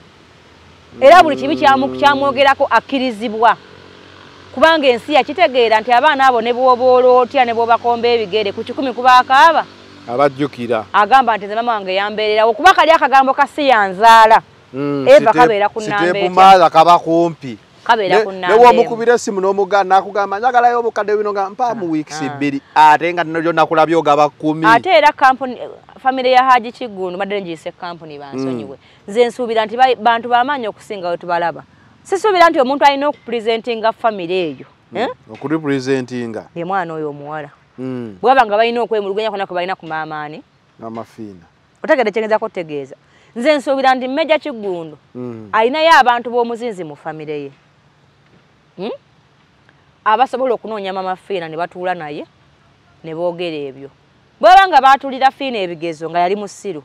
era buli kibi kyamwogerako akkirizibwa kubanga ensi yakitegeera nti abaana abo ne bw'oba olwotya ne bw'obakomba ebigere ku 10 kubaakaaba abajjukira agamba nti nze mama wange yambeererawo kuba kali akagambo kasiyanzaala eva kabeera ku nambeeta kaba kumpi kabeera ku nambeeta ne wamukubira essimu n'omuganda nakugamba njagalayo obukadde bino nga mpa mu weeks 2 ate nga nno gyonna kulabye ogaba 10 ate era kampuni famire ya Haji Kiggundu madde njise kampuni bansonyiwe nze nsuubira nti bantu bamaanyi okusinga we tubalaba sisuubira nti omuntu alina okupresentinga famire eyo okurepresentinga ye mwana oyo omuwala bwaba nga balina okwemuluganya kona kwe balina ku maamaani mama Fiina otegedde kyengezaako otegeeza nze nsuubira nti Meja Kiggundu alinayo abantu b'omuzinzi mu famire ye abasobola okunoonya mama Fiina ne batuula naye ne boogera ebyo bwaba nga baatulira Fiina ebigezo nga yali musiru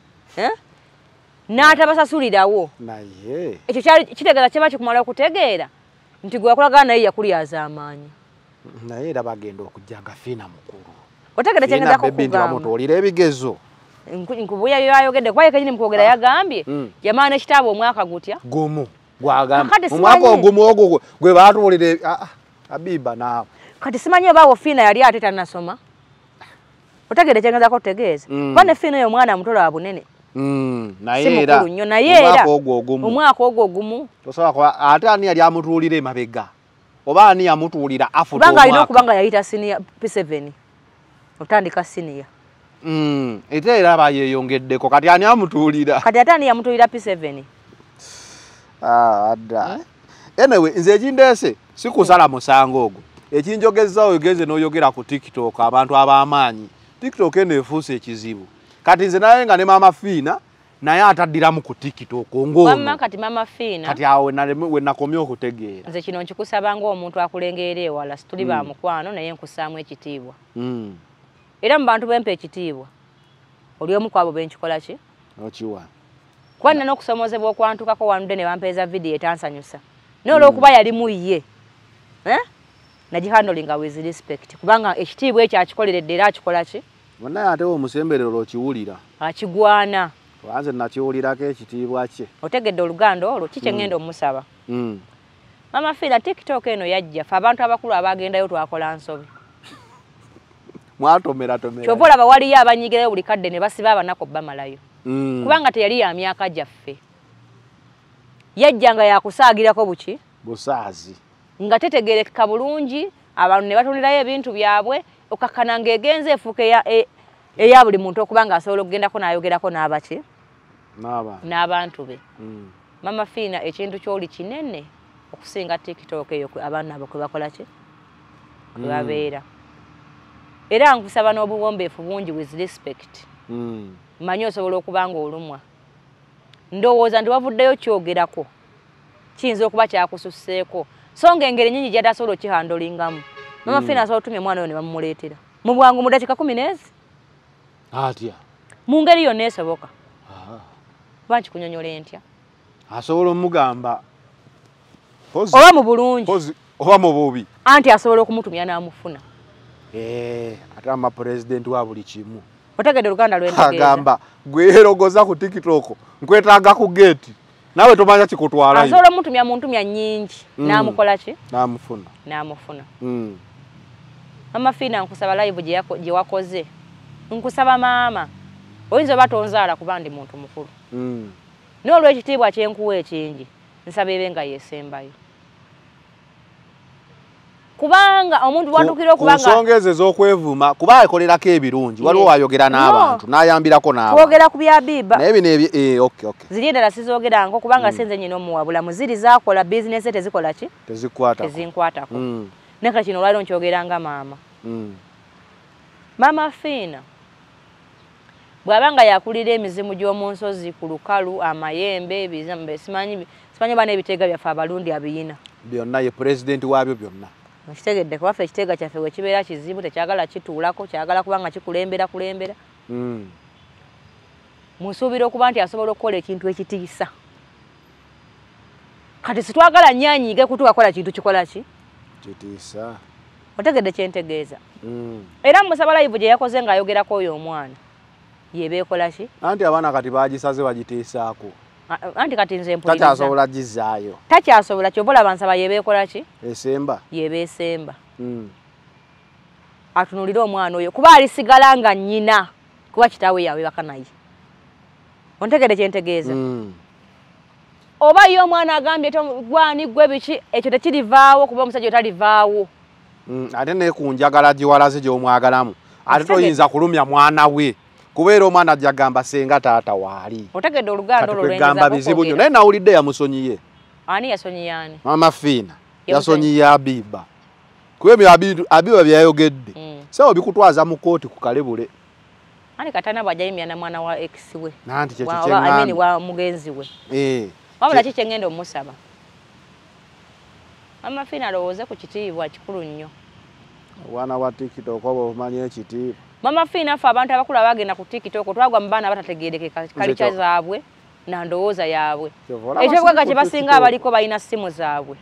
n'atabasasulirawo naye ekyo kitegeeza kyeba kikumala okutegeera nti gwe wakolagana naye yakulyaza amaanyi naye era bagenda okujjanga Fiina mukulu otegedde kyengezaako bamutwalira ebigezo nkubuya yayogedde kuba yekenyini mukwogera yagambye yamaana ekitaabo omwaka gutya gumu gwagamba omwaka ogumu ogwo gwe baatuwulira Abiba naawe kati simanyi obaawo Fiina yali ate tannasoma otegedde kyengezaako otegeeza kuba ne Fiina oyo omwana mutola wa bunene naye era omwaka ogwo ogumu ate ani yali amutuulira emabega oba ani yamutuulira afuta kubanga alina okuba nga yayita senior P7 otandika senior ate era bayeyongeddeko kati ani amutuulira kati ate ani yamutuulira P7 adda anyway nze ekindeese sikusala musango ogwo ekinjogezzawo ogenze n'oyogera ku TikTok abantu ab'amaanyi TikTok eno efuuse ekizibu kati nze naye nga ne mama Fiina naye ataddiramu ku TikTok ng'ono kati mama Fiina kati awo we nakomye okutegeera nze kino nkikusaba ng'omuntu akulengerera ewala situli ba mukwano naye nkussaamu ekitiibwa era mu bantu bempa ekitiibwa oli omu kwabo benkikola ki okiwa kuba nina n'okusomozebwa okwantukako wanudde ne bampeeza vidiyo etansanyusa naye olw'okuba yali mu ye nagihandolinga with respect kubanga ekitiibwa ekyo akikoleredde era akikola ki bonna ate omusemberero okiwulira akigwana wanze nakiwulirako ekitiibwa kye otegedde oluganda olwo kikyengenda omusaba mama Fiina TikTok eno yajja fe abantu abakulu abagendayo twakola nsobi Mwatomera. Kyovola bawaliyo abanyigirayo buli kadde ne basiba abanako bamalayo. Kubanga teyali ya myaka gyaffe. Yajjanga yakusaagirako buki? Busaazi. Nga tetegerekeka bulungi, abantu ne batunirayo ebintu byabwe, okakkana ng'egenze efuuka eya buli muntu okubanga asobola okugendako n'ayogerako n'abaki? N'abantu be. Mama Fiina ekintu ky'oli kinene okusinga TikTok eyo abaana abo kwe bakola ki? Kwe babeera. Era nkusaba n'obuwombeefu bungi with respect. Manyi osobola okubanga olumwa. Ndowooza ndi wavuddeyo kyogerako. Kiyinza okuba kyakususseeko. So ng'engeri nnyingi gy'atasobola okihandolingamu. Mama Fiina asobola otumya omwana oyo ne bamumuleetera. Mu bwangu mu dakiika 10 atya. Mu ngeri yonna esoboka. Kuba nkikunyonyola ntya. Asobola omugamba. Oba mu bulungi. Oba mu bubi. Anti asobola okumutumya n'amufuna. Ate amapresident wa buli kimu. Otegedde Oluganda lw'entegeeza. Agamba gwerogoza ku TikTok nkwetaaga ku gate. Nawe tomanya kikutwalayo. Asobola omutumya mu ntumya nnyingi. N'amukola ki? N'amufuna. Mama Fiina nkusaba live gye wakoze. Nkusaba maama. Oyinza oba tonzaala kuba ndi muntu mukulu. N'olw'ekitiibwa kyenkuwa ekingi. Nsaba ebe nga yeesembayo. Kubanga omuntu bwatukira okubanga nsonga ezo ez'okwevuma kuba akolerako ebirungi waliwo ayogera n'abantu n'ayambirako n'abantu. Twogera ku bya Biba. Naye bino okay. Ziri endala sizoogerango kubanga senze nyina omuwabulamu ziri zaakola bizinesi tezikola ki? Tezinkwatako. Neka kino olwaliro nkyogeranga maama. Mama Fiina bw'abanga yakulira emizimu gy'omu nsozi ku lukalu amayembe ebizambe simanyi bana ebiteega byaffe abalundi abiyina. Byonna ye president waabyo byonna. Kitegedde kubaffe ekiteega kyaffe bwe kibeera kizibu tekyagala kituulako kyagala kubanga kikulembera. Musuubira okuba nti asobola okukola ekintu ekitiisa. Kati sitwagala nnyaanyiige kutuwakola kintu kikola ki? Kitiisa. Otegedde kyentegeeza. Era musaba live gye yakoze ng'ayogerako oyo omwana. Yebeekola ki? Anti abaana kati bagisaze bagiteesaako. Anti kati nze mpuliriza. Takyasobola gizaayo. Takyasobola kyobola bansaba yebeekola ki? Esemba. Yebeesemba. Atunulire omwana oyo kuba alisigala nga nnyina kuba kitaawe yawe bakanaye. Ontegedde kyentegeeza. Oba yo omwana agambye gwani gwe biki ekyo tekirivaawo kuba omusajja otalivaawo. Ate ne ku njagala giwalaze gy'omwagalamu. Ate toyinza kulumya mwana we. Kubeera omwana ajagamba senga taata waali. Otegedde Oluganda olwo lwenza gamba bizibu nnyo naye nawulidde yamusonyiye. Ani yasonyiye ani? Mama Fiina yasonyiye Abiba. Kuba ebyo Abiba byayogedde. Sawa bikutwaza mu kooti ku kalebule. Ani katana bwajayimya na mwana wa ex we. Nanti kye kyengamba. Wa mugenzi we. Wabula kiki ngendo musaba. Mama Fiina alowooze ku kitiibwa kikulu nnyo. Wana wa TikTok oba omanye ekitiibwa. Mama Fiina afa abantu abakulu abagenda ku TikTok twagwa mu baana batategeerekeka kalicha zaabwe na ndowooza yaabwe. Ekyo bwaga kye basinga abaliko balina simu zaabwe.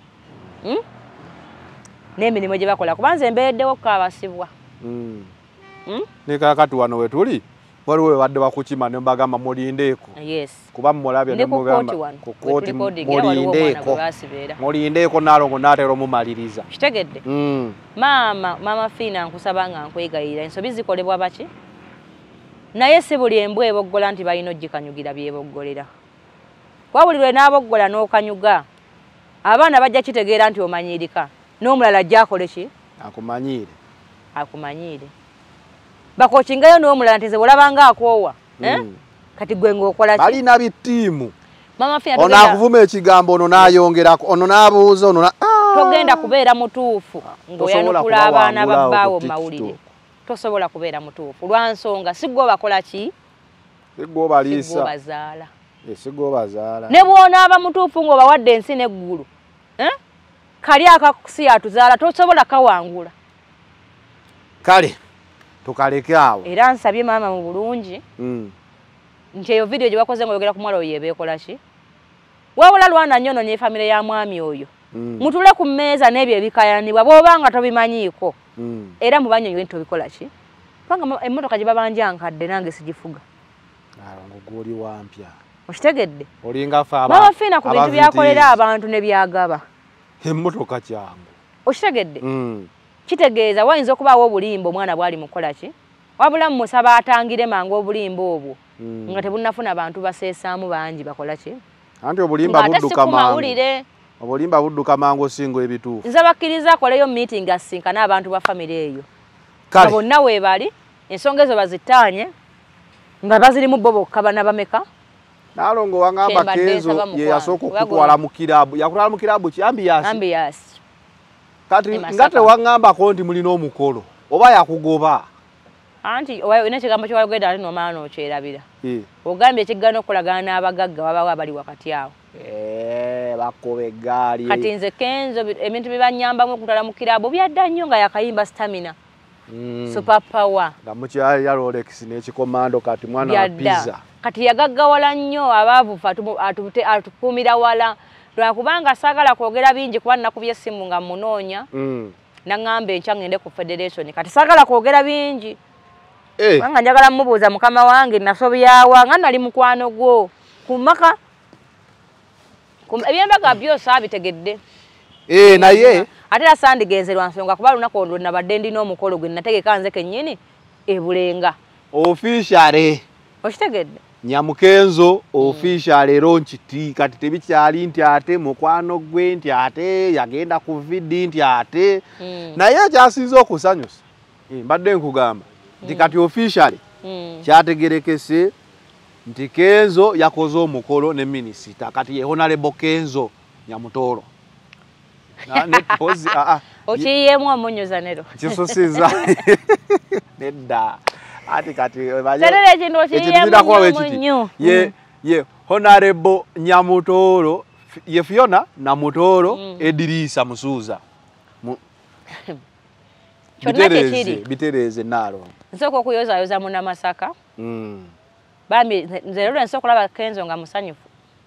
N'emirimu gye bakola kubanze embeeddewo kaabasibwa. Ne kakati wano we tuli waliwo wadde bakukima ne mbagamba mulindeeko. Yes. Kuba mmulabye ne mugamba ku kooti mulindeeko nalongo n'atera omumaliriza. Kitegedde. Mama Fiina nkusaba nga nkwegayirira ensobi zikolebwa baki? Naye si buli embwa eboggola nti balina ogikanyugira byeboggolera. Wabulirwe n'aboggola n'okanyuga abaana bajja kitegeera nti omanyiirika n'omulala ajja akole ki? Akumanyiire. Bakokingayo n'omulala nti ze olabanga akoowa. Kati gwe ng'okola ki? Balina bittiimu. Mama Fiina ono akuvuma ekigambo ono n'ayongerako ono n'abuuza ono togenda kubeera mutuufu ng'oyanukula abaana babbaawo mu mawulire. Tosobola kubeera mutuufu lwa nsonga si gwe bakola ki? Si gwe baliisa. Si gwe bazaala. Si gwe bazaala. Ne bw'onaaba mutuufu ng'obawadde ensi n'eggulu. Kali akakusi atuzaala tosobola kawangula. Kale tukaleke awo. Era nsabye maama mu bulungi. Nti eyo video gye bakoze ng'oyogera ku mwala oyo yebeekola ki? Wabula lwana nnyo ne famire ya mwami oyo. Mutule ku mmeeza n'ebyo ebikayanibwa bw'obanga tobimanyiiko. Era mubanyonyo nti tobikola ki? Kubanga emmotoka gye babanja nkadde nange sigifuga. Ng'oli wampya. Okitegedde? Olinga fa Mama Fiina ku bintu byakolera abantu ne byagaba. Emmotoka kyangu. Okitegedde? kitegeeza wayinza okubaawo obulimba omwana bwali mukola ki wabula musaba atangire mangu obulimba obwo nga tebunnafuna bantu baseesaamu bangi bakola ki anti obulimba budduka mangu obulimba budduka mangu osinga ebituufu nze bakkiriza akoleyo meeting asinkana abantu ba famire eyo kale bonna weebali ensonga ezo bazitaanye nga bazirimu bo bokka bana bameka nalongo wangamba Kenzo ye yasooka okutwala mu kirabu yakutwala mu kirabu ki ambiyasi kati ngate wangambako nti mulina omukolo oba yakugoba anti ina ekigambo kyewagenda ati nomala nokyerabira ogambye ekiggana okulagana n'abagagga wabawo abali wakati awo bakoba eggaali kati nze Kenzo ebintu bibanyambamu okutwala mu kirabu byadda nnyo nga yakayimba stamina super power nga mukyali ya Rolex n'ekikomando kati mwana wa pizza kati yagaggawala nnyo abaavu atukuumira wala lwakubanga saagala kwogera bingi kuba nnakubye essimu nga munoonya naŋŋamba enkya ŋŋende ku federation kati saagala kwogera bingi kubanga njagala mmubuuza mukama wange nasobyawa nga nali mukwano gwo ku maka ebyembaga byose abitegedde naye ate era sandigenze lwa nsonga kuba lunaku olwo nabadde ndina omukolo gwe nategeka nze kennyini ebulenga officially okitegedde Nyamukenzo official ero nkiti kati tebikyali nti ate mukwano gwe nti ate yagenda ku vidi nti ate naye kyasinze okusanyusa mbadde nkugamba nti kati official kyategerekese nti Kenzo yakoze omukolo ne minisita kati ye honorable Kenzo Nyamutolo okiyemu omunyoza nero kisosiza nedda ati kati serere ekintu okiyemu ye honorable Nyamutolo ye Fiona Namutolo Edirisa Musuza bitereze nalo nsoko okuyozayoza mu Namasaka bambi nze lero nsoko kulaba Kenzo nga musanyufu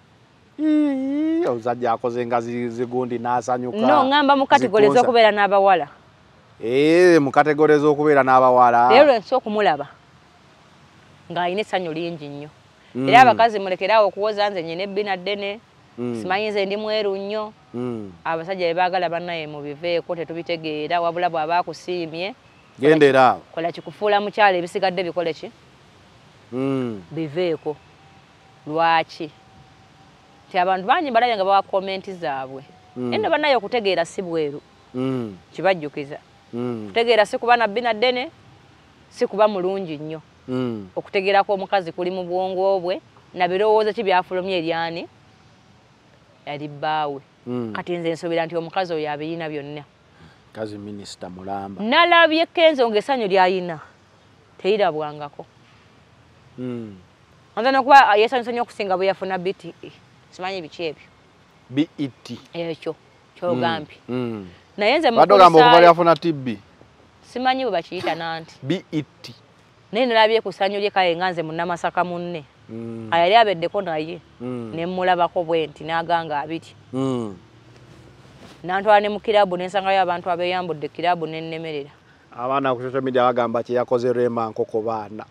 ozajja akoze nga zigundi n'asanyuka no ngamba mu kategorizo okubeera n'abawala mu kategorizo okubeera n'abawala lero nsoko kumulaba ng'alina essanyu lingi nnyo era abakazi mulekerawo okuwoza nze nyine ebbina ddene simanyi nze ndi mweru nnyo abasajja be baagala bannaye mubiveeko tetubitegeera wabula bw'aba akusiimye gendera awo kola kikufuula mukyala ebisigadde bikole ki biveeko lwaki ti abantu bangi balabye nga bawa komenti zaabwe eno bannaye okutegeera si bweru kibajjukiza kutegeera si kuba nabbi na ddene si kuba mulungi nnyo okutegeerako omukazi kuli mu bwongo bwe na birowoozo ki byafulumya eryani yali bbaawe kati nze nsobera nti omukazi oyo abirina byonna kazi minisita mulamba nalabye Kenzo ng'essanyu lyayina terirabwangako nze nokuba yesanyusa nnyo okusinga bwe yafuna BTE simanyi biki ebyo BET ekyo kyogambye naye nze badogamba okuba lyafuna TB simanyi bwe bakiyita nanti BET naye nalabye ku ssanyu lye kaye nga nze mu Namasaka munne ayali abeddeko naye ne mmulabako bwe nti n'aganga abiti nantwala ne mu kirabu n'ensangayo abantu abeeyambudde kirabu n'ennemerera abaana ku social media bagamba kye yakoze Rema Nkoko baana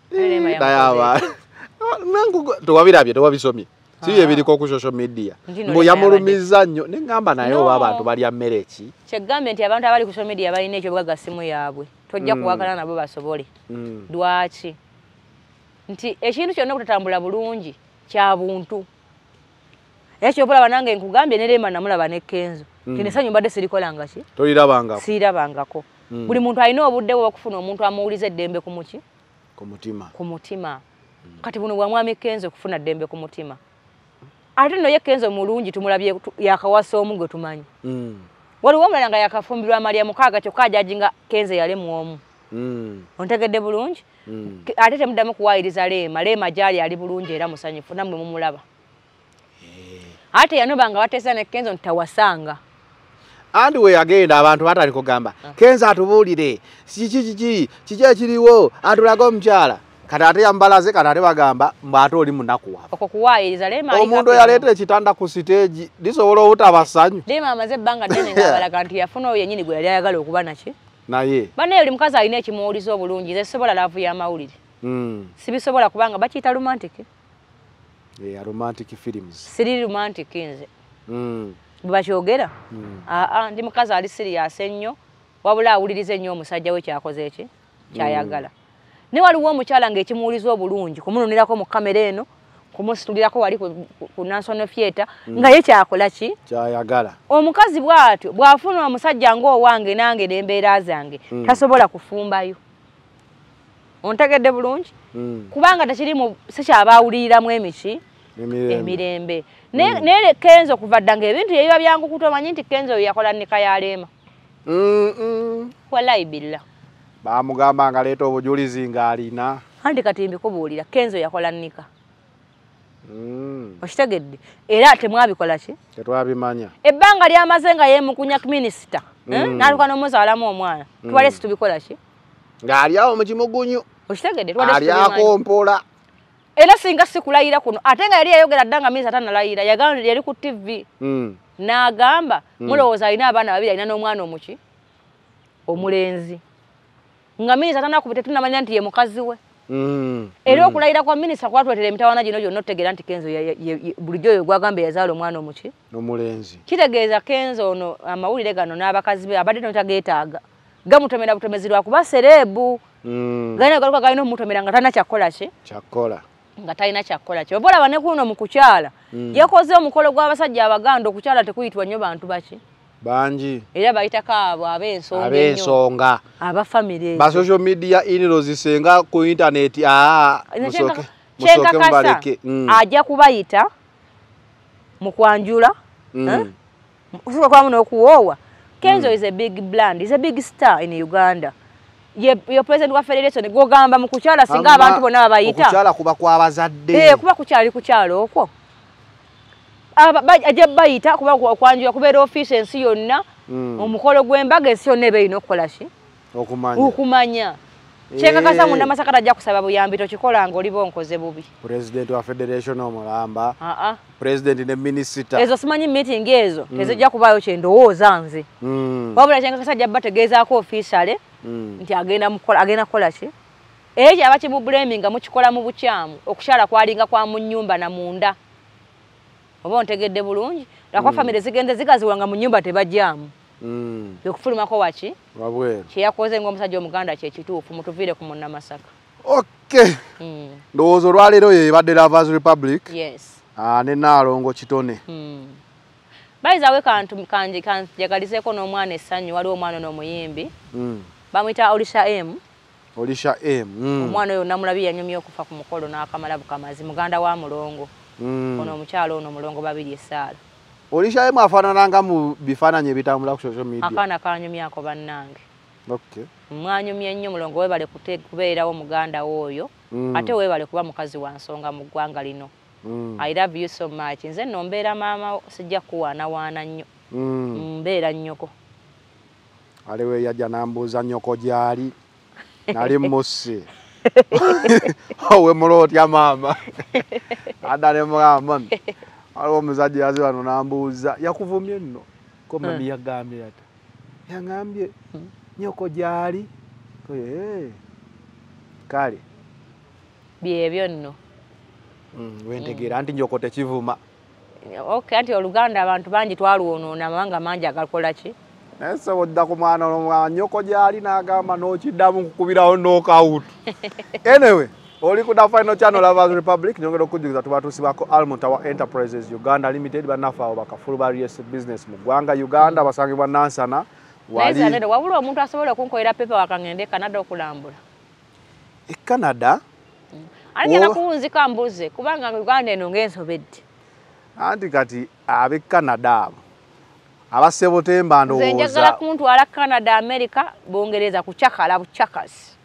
tewabirabye tewabisomye si ebiriko ku social media mbu yamulumiza nnyo neŋŋamba naye oba abantu balya mmere ki kyegambye nti abantu abali ku social media balina ekyo bwaga simu yaabwe tojja kuwakana nabo basobole lwaki nti ekintu kyonna okutatambula bulungi kya buntu ekyo bulaba nange nkugambye ne Rema namulaba ne Kenzo kino essanyu mbadde sirikolanga ki tolirabangako siirabangako buli muntu alina obudde bwe bakufuna omuntu amuwuliza eddembe ku muki ku mutima kati buno bwa mwami Kenzo kufuna ddembe ku mutima ate nno ye Kenzo mulungi tumulabye yakawasa omu gwe tumanyi waliwo omulala nga yakafumbirwa Maria mukaaga kyokka ajajinga Kenzo yalemu omu ontegedde bulungi ate temuddamu kuwaayiriza Rema gyali ali bulungi era musanyufu nammwe mumulaba ate yanobanga bateesa ne Kenzo ntawasanga andi we yagenda abantu batali kugamba Kenzo atubuulire kiki ekiriwo atulaga omukyala kati ate yambalaze kati ate bagamba mbate oli munaku wabo okwo kuwaayiriza Rema omuntu yaleeta ekitanda ku siteegi lisobola obutaba ssanyu Rema amaze ebbanga ddene ng'abalaga nti yafuna oyo yennyini gwe yali ayagala okuba naki naye bannaye buli mukazi alina ekimuwuliza obulungi nze sisobola laavu y'amawulire sibisobola kubanga bakiyita romantic romantic films siri romantic nze bwe bakyogera ndi mukazi ali siriyasi ennyo wabula awulirize nnyo omusajja we kyakoze eki kyayagala ne waliwo omukyala ng'ekimuwuliza obulungi kumununirako mu kamera eno kumusitulirako wali ku National Theatre nga ye kyakola ki kyayagala omukazi bw'atyo bw'afuna omusajja ng'owange nange n'embeera zange tasobola kufumbayo ontegedde bulungi kubanga tekirimu sikyabaawuliriramu emiki emirembe naye Kenzo kuva dda ng'ebintu yebiba byangu kutomanyi nti Kenzo yakola nnika yaleema wallahi billah bamugamba nga leeta obujulizi ng'alina anti kati mbikubuulira Kenzo yakola nnika okitegedde era temwabikola ki tetwabimanya ebbanga lyamaze nga yemukunya minisita n'aluka n'omuzaalamu omwana tubale situbikola ki ng'ali awo mu kimugunyu okitegedde ali akompola era singa sikulayira kuno ate nga yali yayogera dda nga minisita tanalayira yagamba yali ku TV n'agamba mulowooza alina abaana babiri alina n'omwana omuki omulenzi nga minisita tanakubite tunamanya nti ye mukazi we era okulayira kwa minisita kwatwetera emitawaana gino gyonna otegeera nti Kenzo bulijjo oyo gwagamba yazaala omwana omuki n'omulenzi kitegeeza Kenzo ono amawulire gano n'abakazi be abadde notageetaaga gamutomera butomezi lwa kuba serebu galina galuka galina omutomera nga talina kyakkola ki kyakkola nga talina kyakkola ki oba olaba ne kuno mu kukyala yakoze omukolo gw'abasajja abaganda okukyala tekuyitwa nnyo bantu baki bangi era bayitako abo ab'ensonga abafamire ba social media iniro zisenga ku internet musooke mubaleke ajja kubayita mu kwanjula kusuka kwamu n'okuwoowa Kenzo is a big brand, is a big star in Uganda. Ye president wa federation gogamba mu kukyala singa abantu bonna babayita kukyala kuba kwabazadde kuba kukyala okwo ajja bayita kuba kwanjula kubeera office ensi yonna omukolo gw'embaga ensi yonna ebe ino okukola ki okumanya kyekakasa munda Masaka ajja kusaba buyambi tokikola nga oliba onkoze bubi president wa federation omulamba president ne minister ezo simanyi meeting ezo tezijja kubaayo kyendowooza nze wabula kyekakasa ajja bategeezaako officiale nti agenda kukola ki ekyo kyaba kimubulaminga mukikola mu bukyamu okukyala kwalinga kwa mu nnyumba na munda oba ontegedde bulungi lwakwa famire zigende zigaziwanga mu nnyumba tebajjamu okufulumako waki kyeyakoze ng'omusajja omuganda kyekituufu mutuviire ku munna Masaka ndowooza olwaleero yebadde Lovers Republic ne Naalongo Kitone bayizawe kanjagalizeeko n'omwana essanyu waliwo omwana n'omuyimbi bamuyita Olisha M omwana oyo namulabi yanyumya okufa ku mukolo n'akamala bukamazi muganda wa Mulongo ono omukyalo ono Mulongo babiri essaala Olisha M afaanananga mu bifaananyi ebitambula ku social media akaana kanyumyako bannange mwanyumye nnyo Mulongo weebale kubeerawo muganda w'oyo ate weebale kuba mukazi wa nsonga mu ggwanga lino I love you so much nze nno mbeera maama sijja kuwaanawaana nnyo mbeera nnyoko aliwe yajja nambuuza nnyoko gyali nali musse owe mulotya maama adda ne mugamba aliwo omusajja yazi wano nambuuza yakuvumye nno ko mami yagambye ati yangambye nnyoko gyali kale byebyo nno wentegeera anti nnyoko tekivuma anti Oluganda abantu bangi twaluwonoona amawanga mangi agakola ki naye sobodda ku mwana ono nnyoko gyali n'agamba n'okiddamu nkukubirawo knockout anyway oli ku Final Channel Lovers Republic nyongera okujjukiza tubatuusibako Almutawa Enterprises Uganda Limited bannaffe abo bakafulu ba real estate business mu ggwanga Uganda basangibwa Nansana wabula omuntu asobola okunkolera pepa wakangende Canada okulambula Canada anjala kuwunzika mbuze kubanga Uganda eno ng'ensobedde anti kati ab'e Canada abo abasebotemba ndowooza nze njagala kuntwala Canada America Bungereza kucakala bucakasi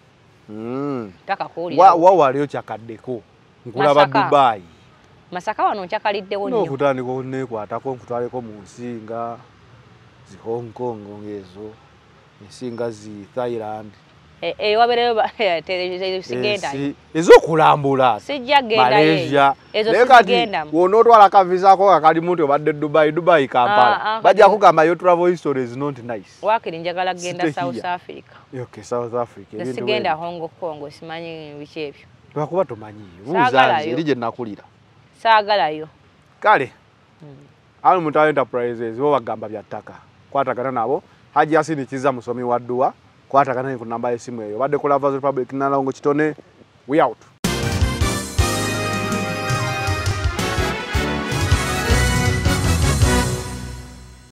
waliyo kyakaddeko nkulaba Dubai Masaka wano nchakaliddewo nnyo n'okutandika oneekwatako nkutwaleko mu nsi nga zi Hong Kong ngezo ensi nga zi Thailand wabereyo sigenda ez'okulambula Malaysia ezo sigenda w'onootwala akavizaako akalimu nti obadde Dubai Kampala bajja kugamba your travel history is not nice wakiri njagala genda South Africa South Africa sigenda Hong Kong simanyi biki ebyo lwakuba tomanyiyo buuzanze eri gye nakulira saagalayo kale Almutawa Enterprises bo bagamba bya ttaka kwatagana nabo Haji Yasini Kiza musomi wa dua kwatagana ku namba y'essimu eyo badde ku Lovers Republic Nalongo Kitone we out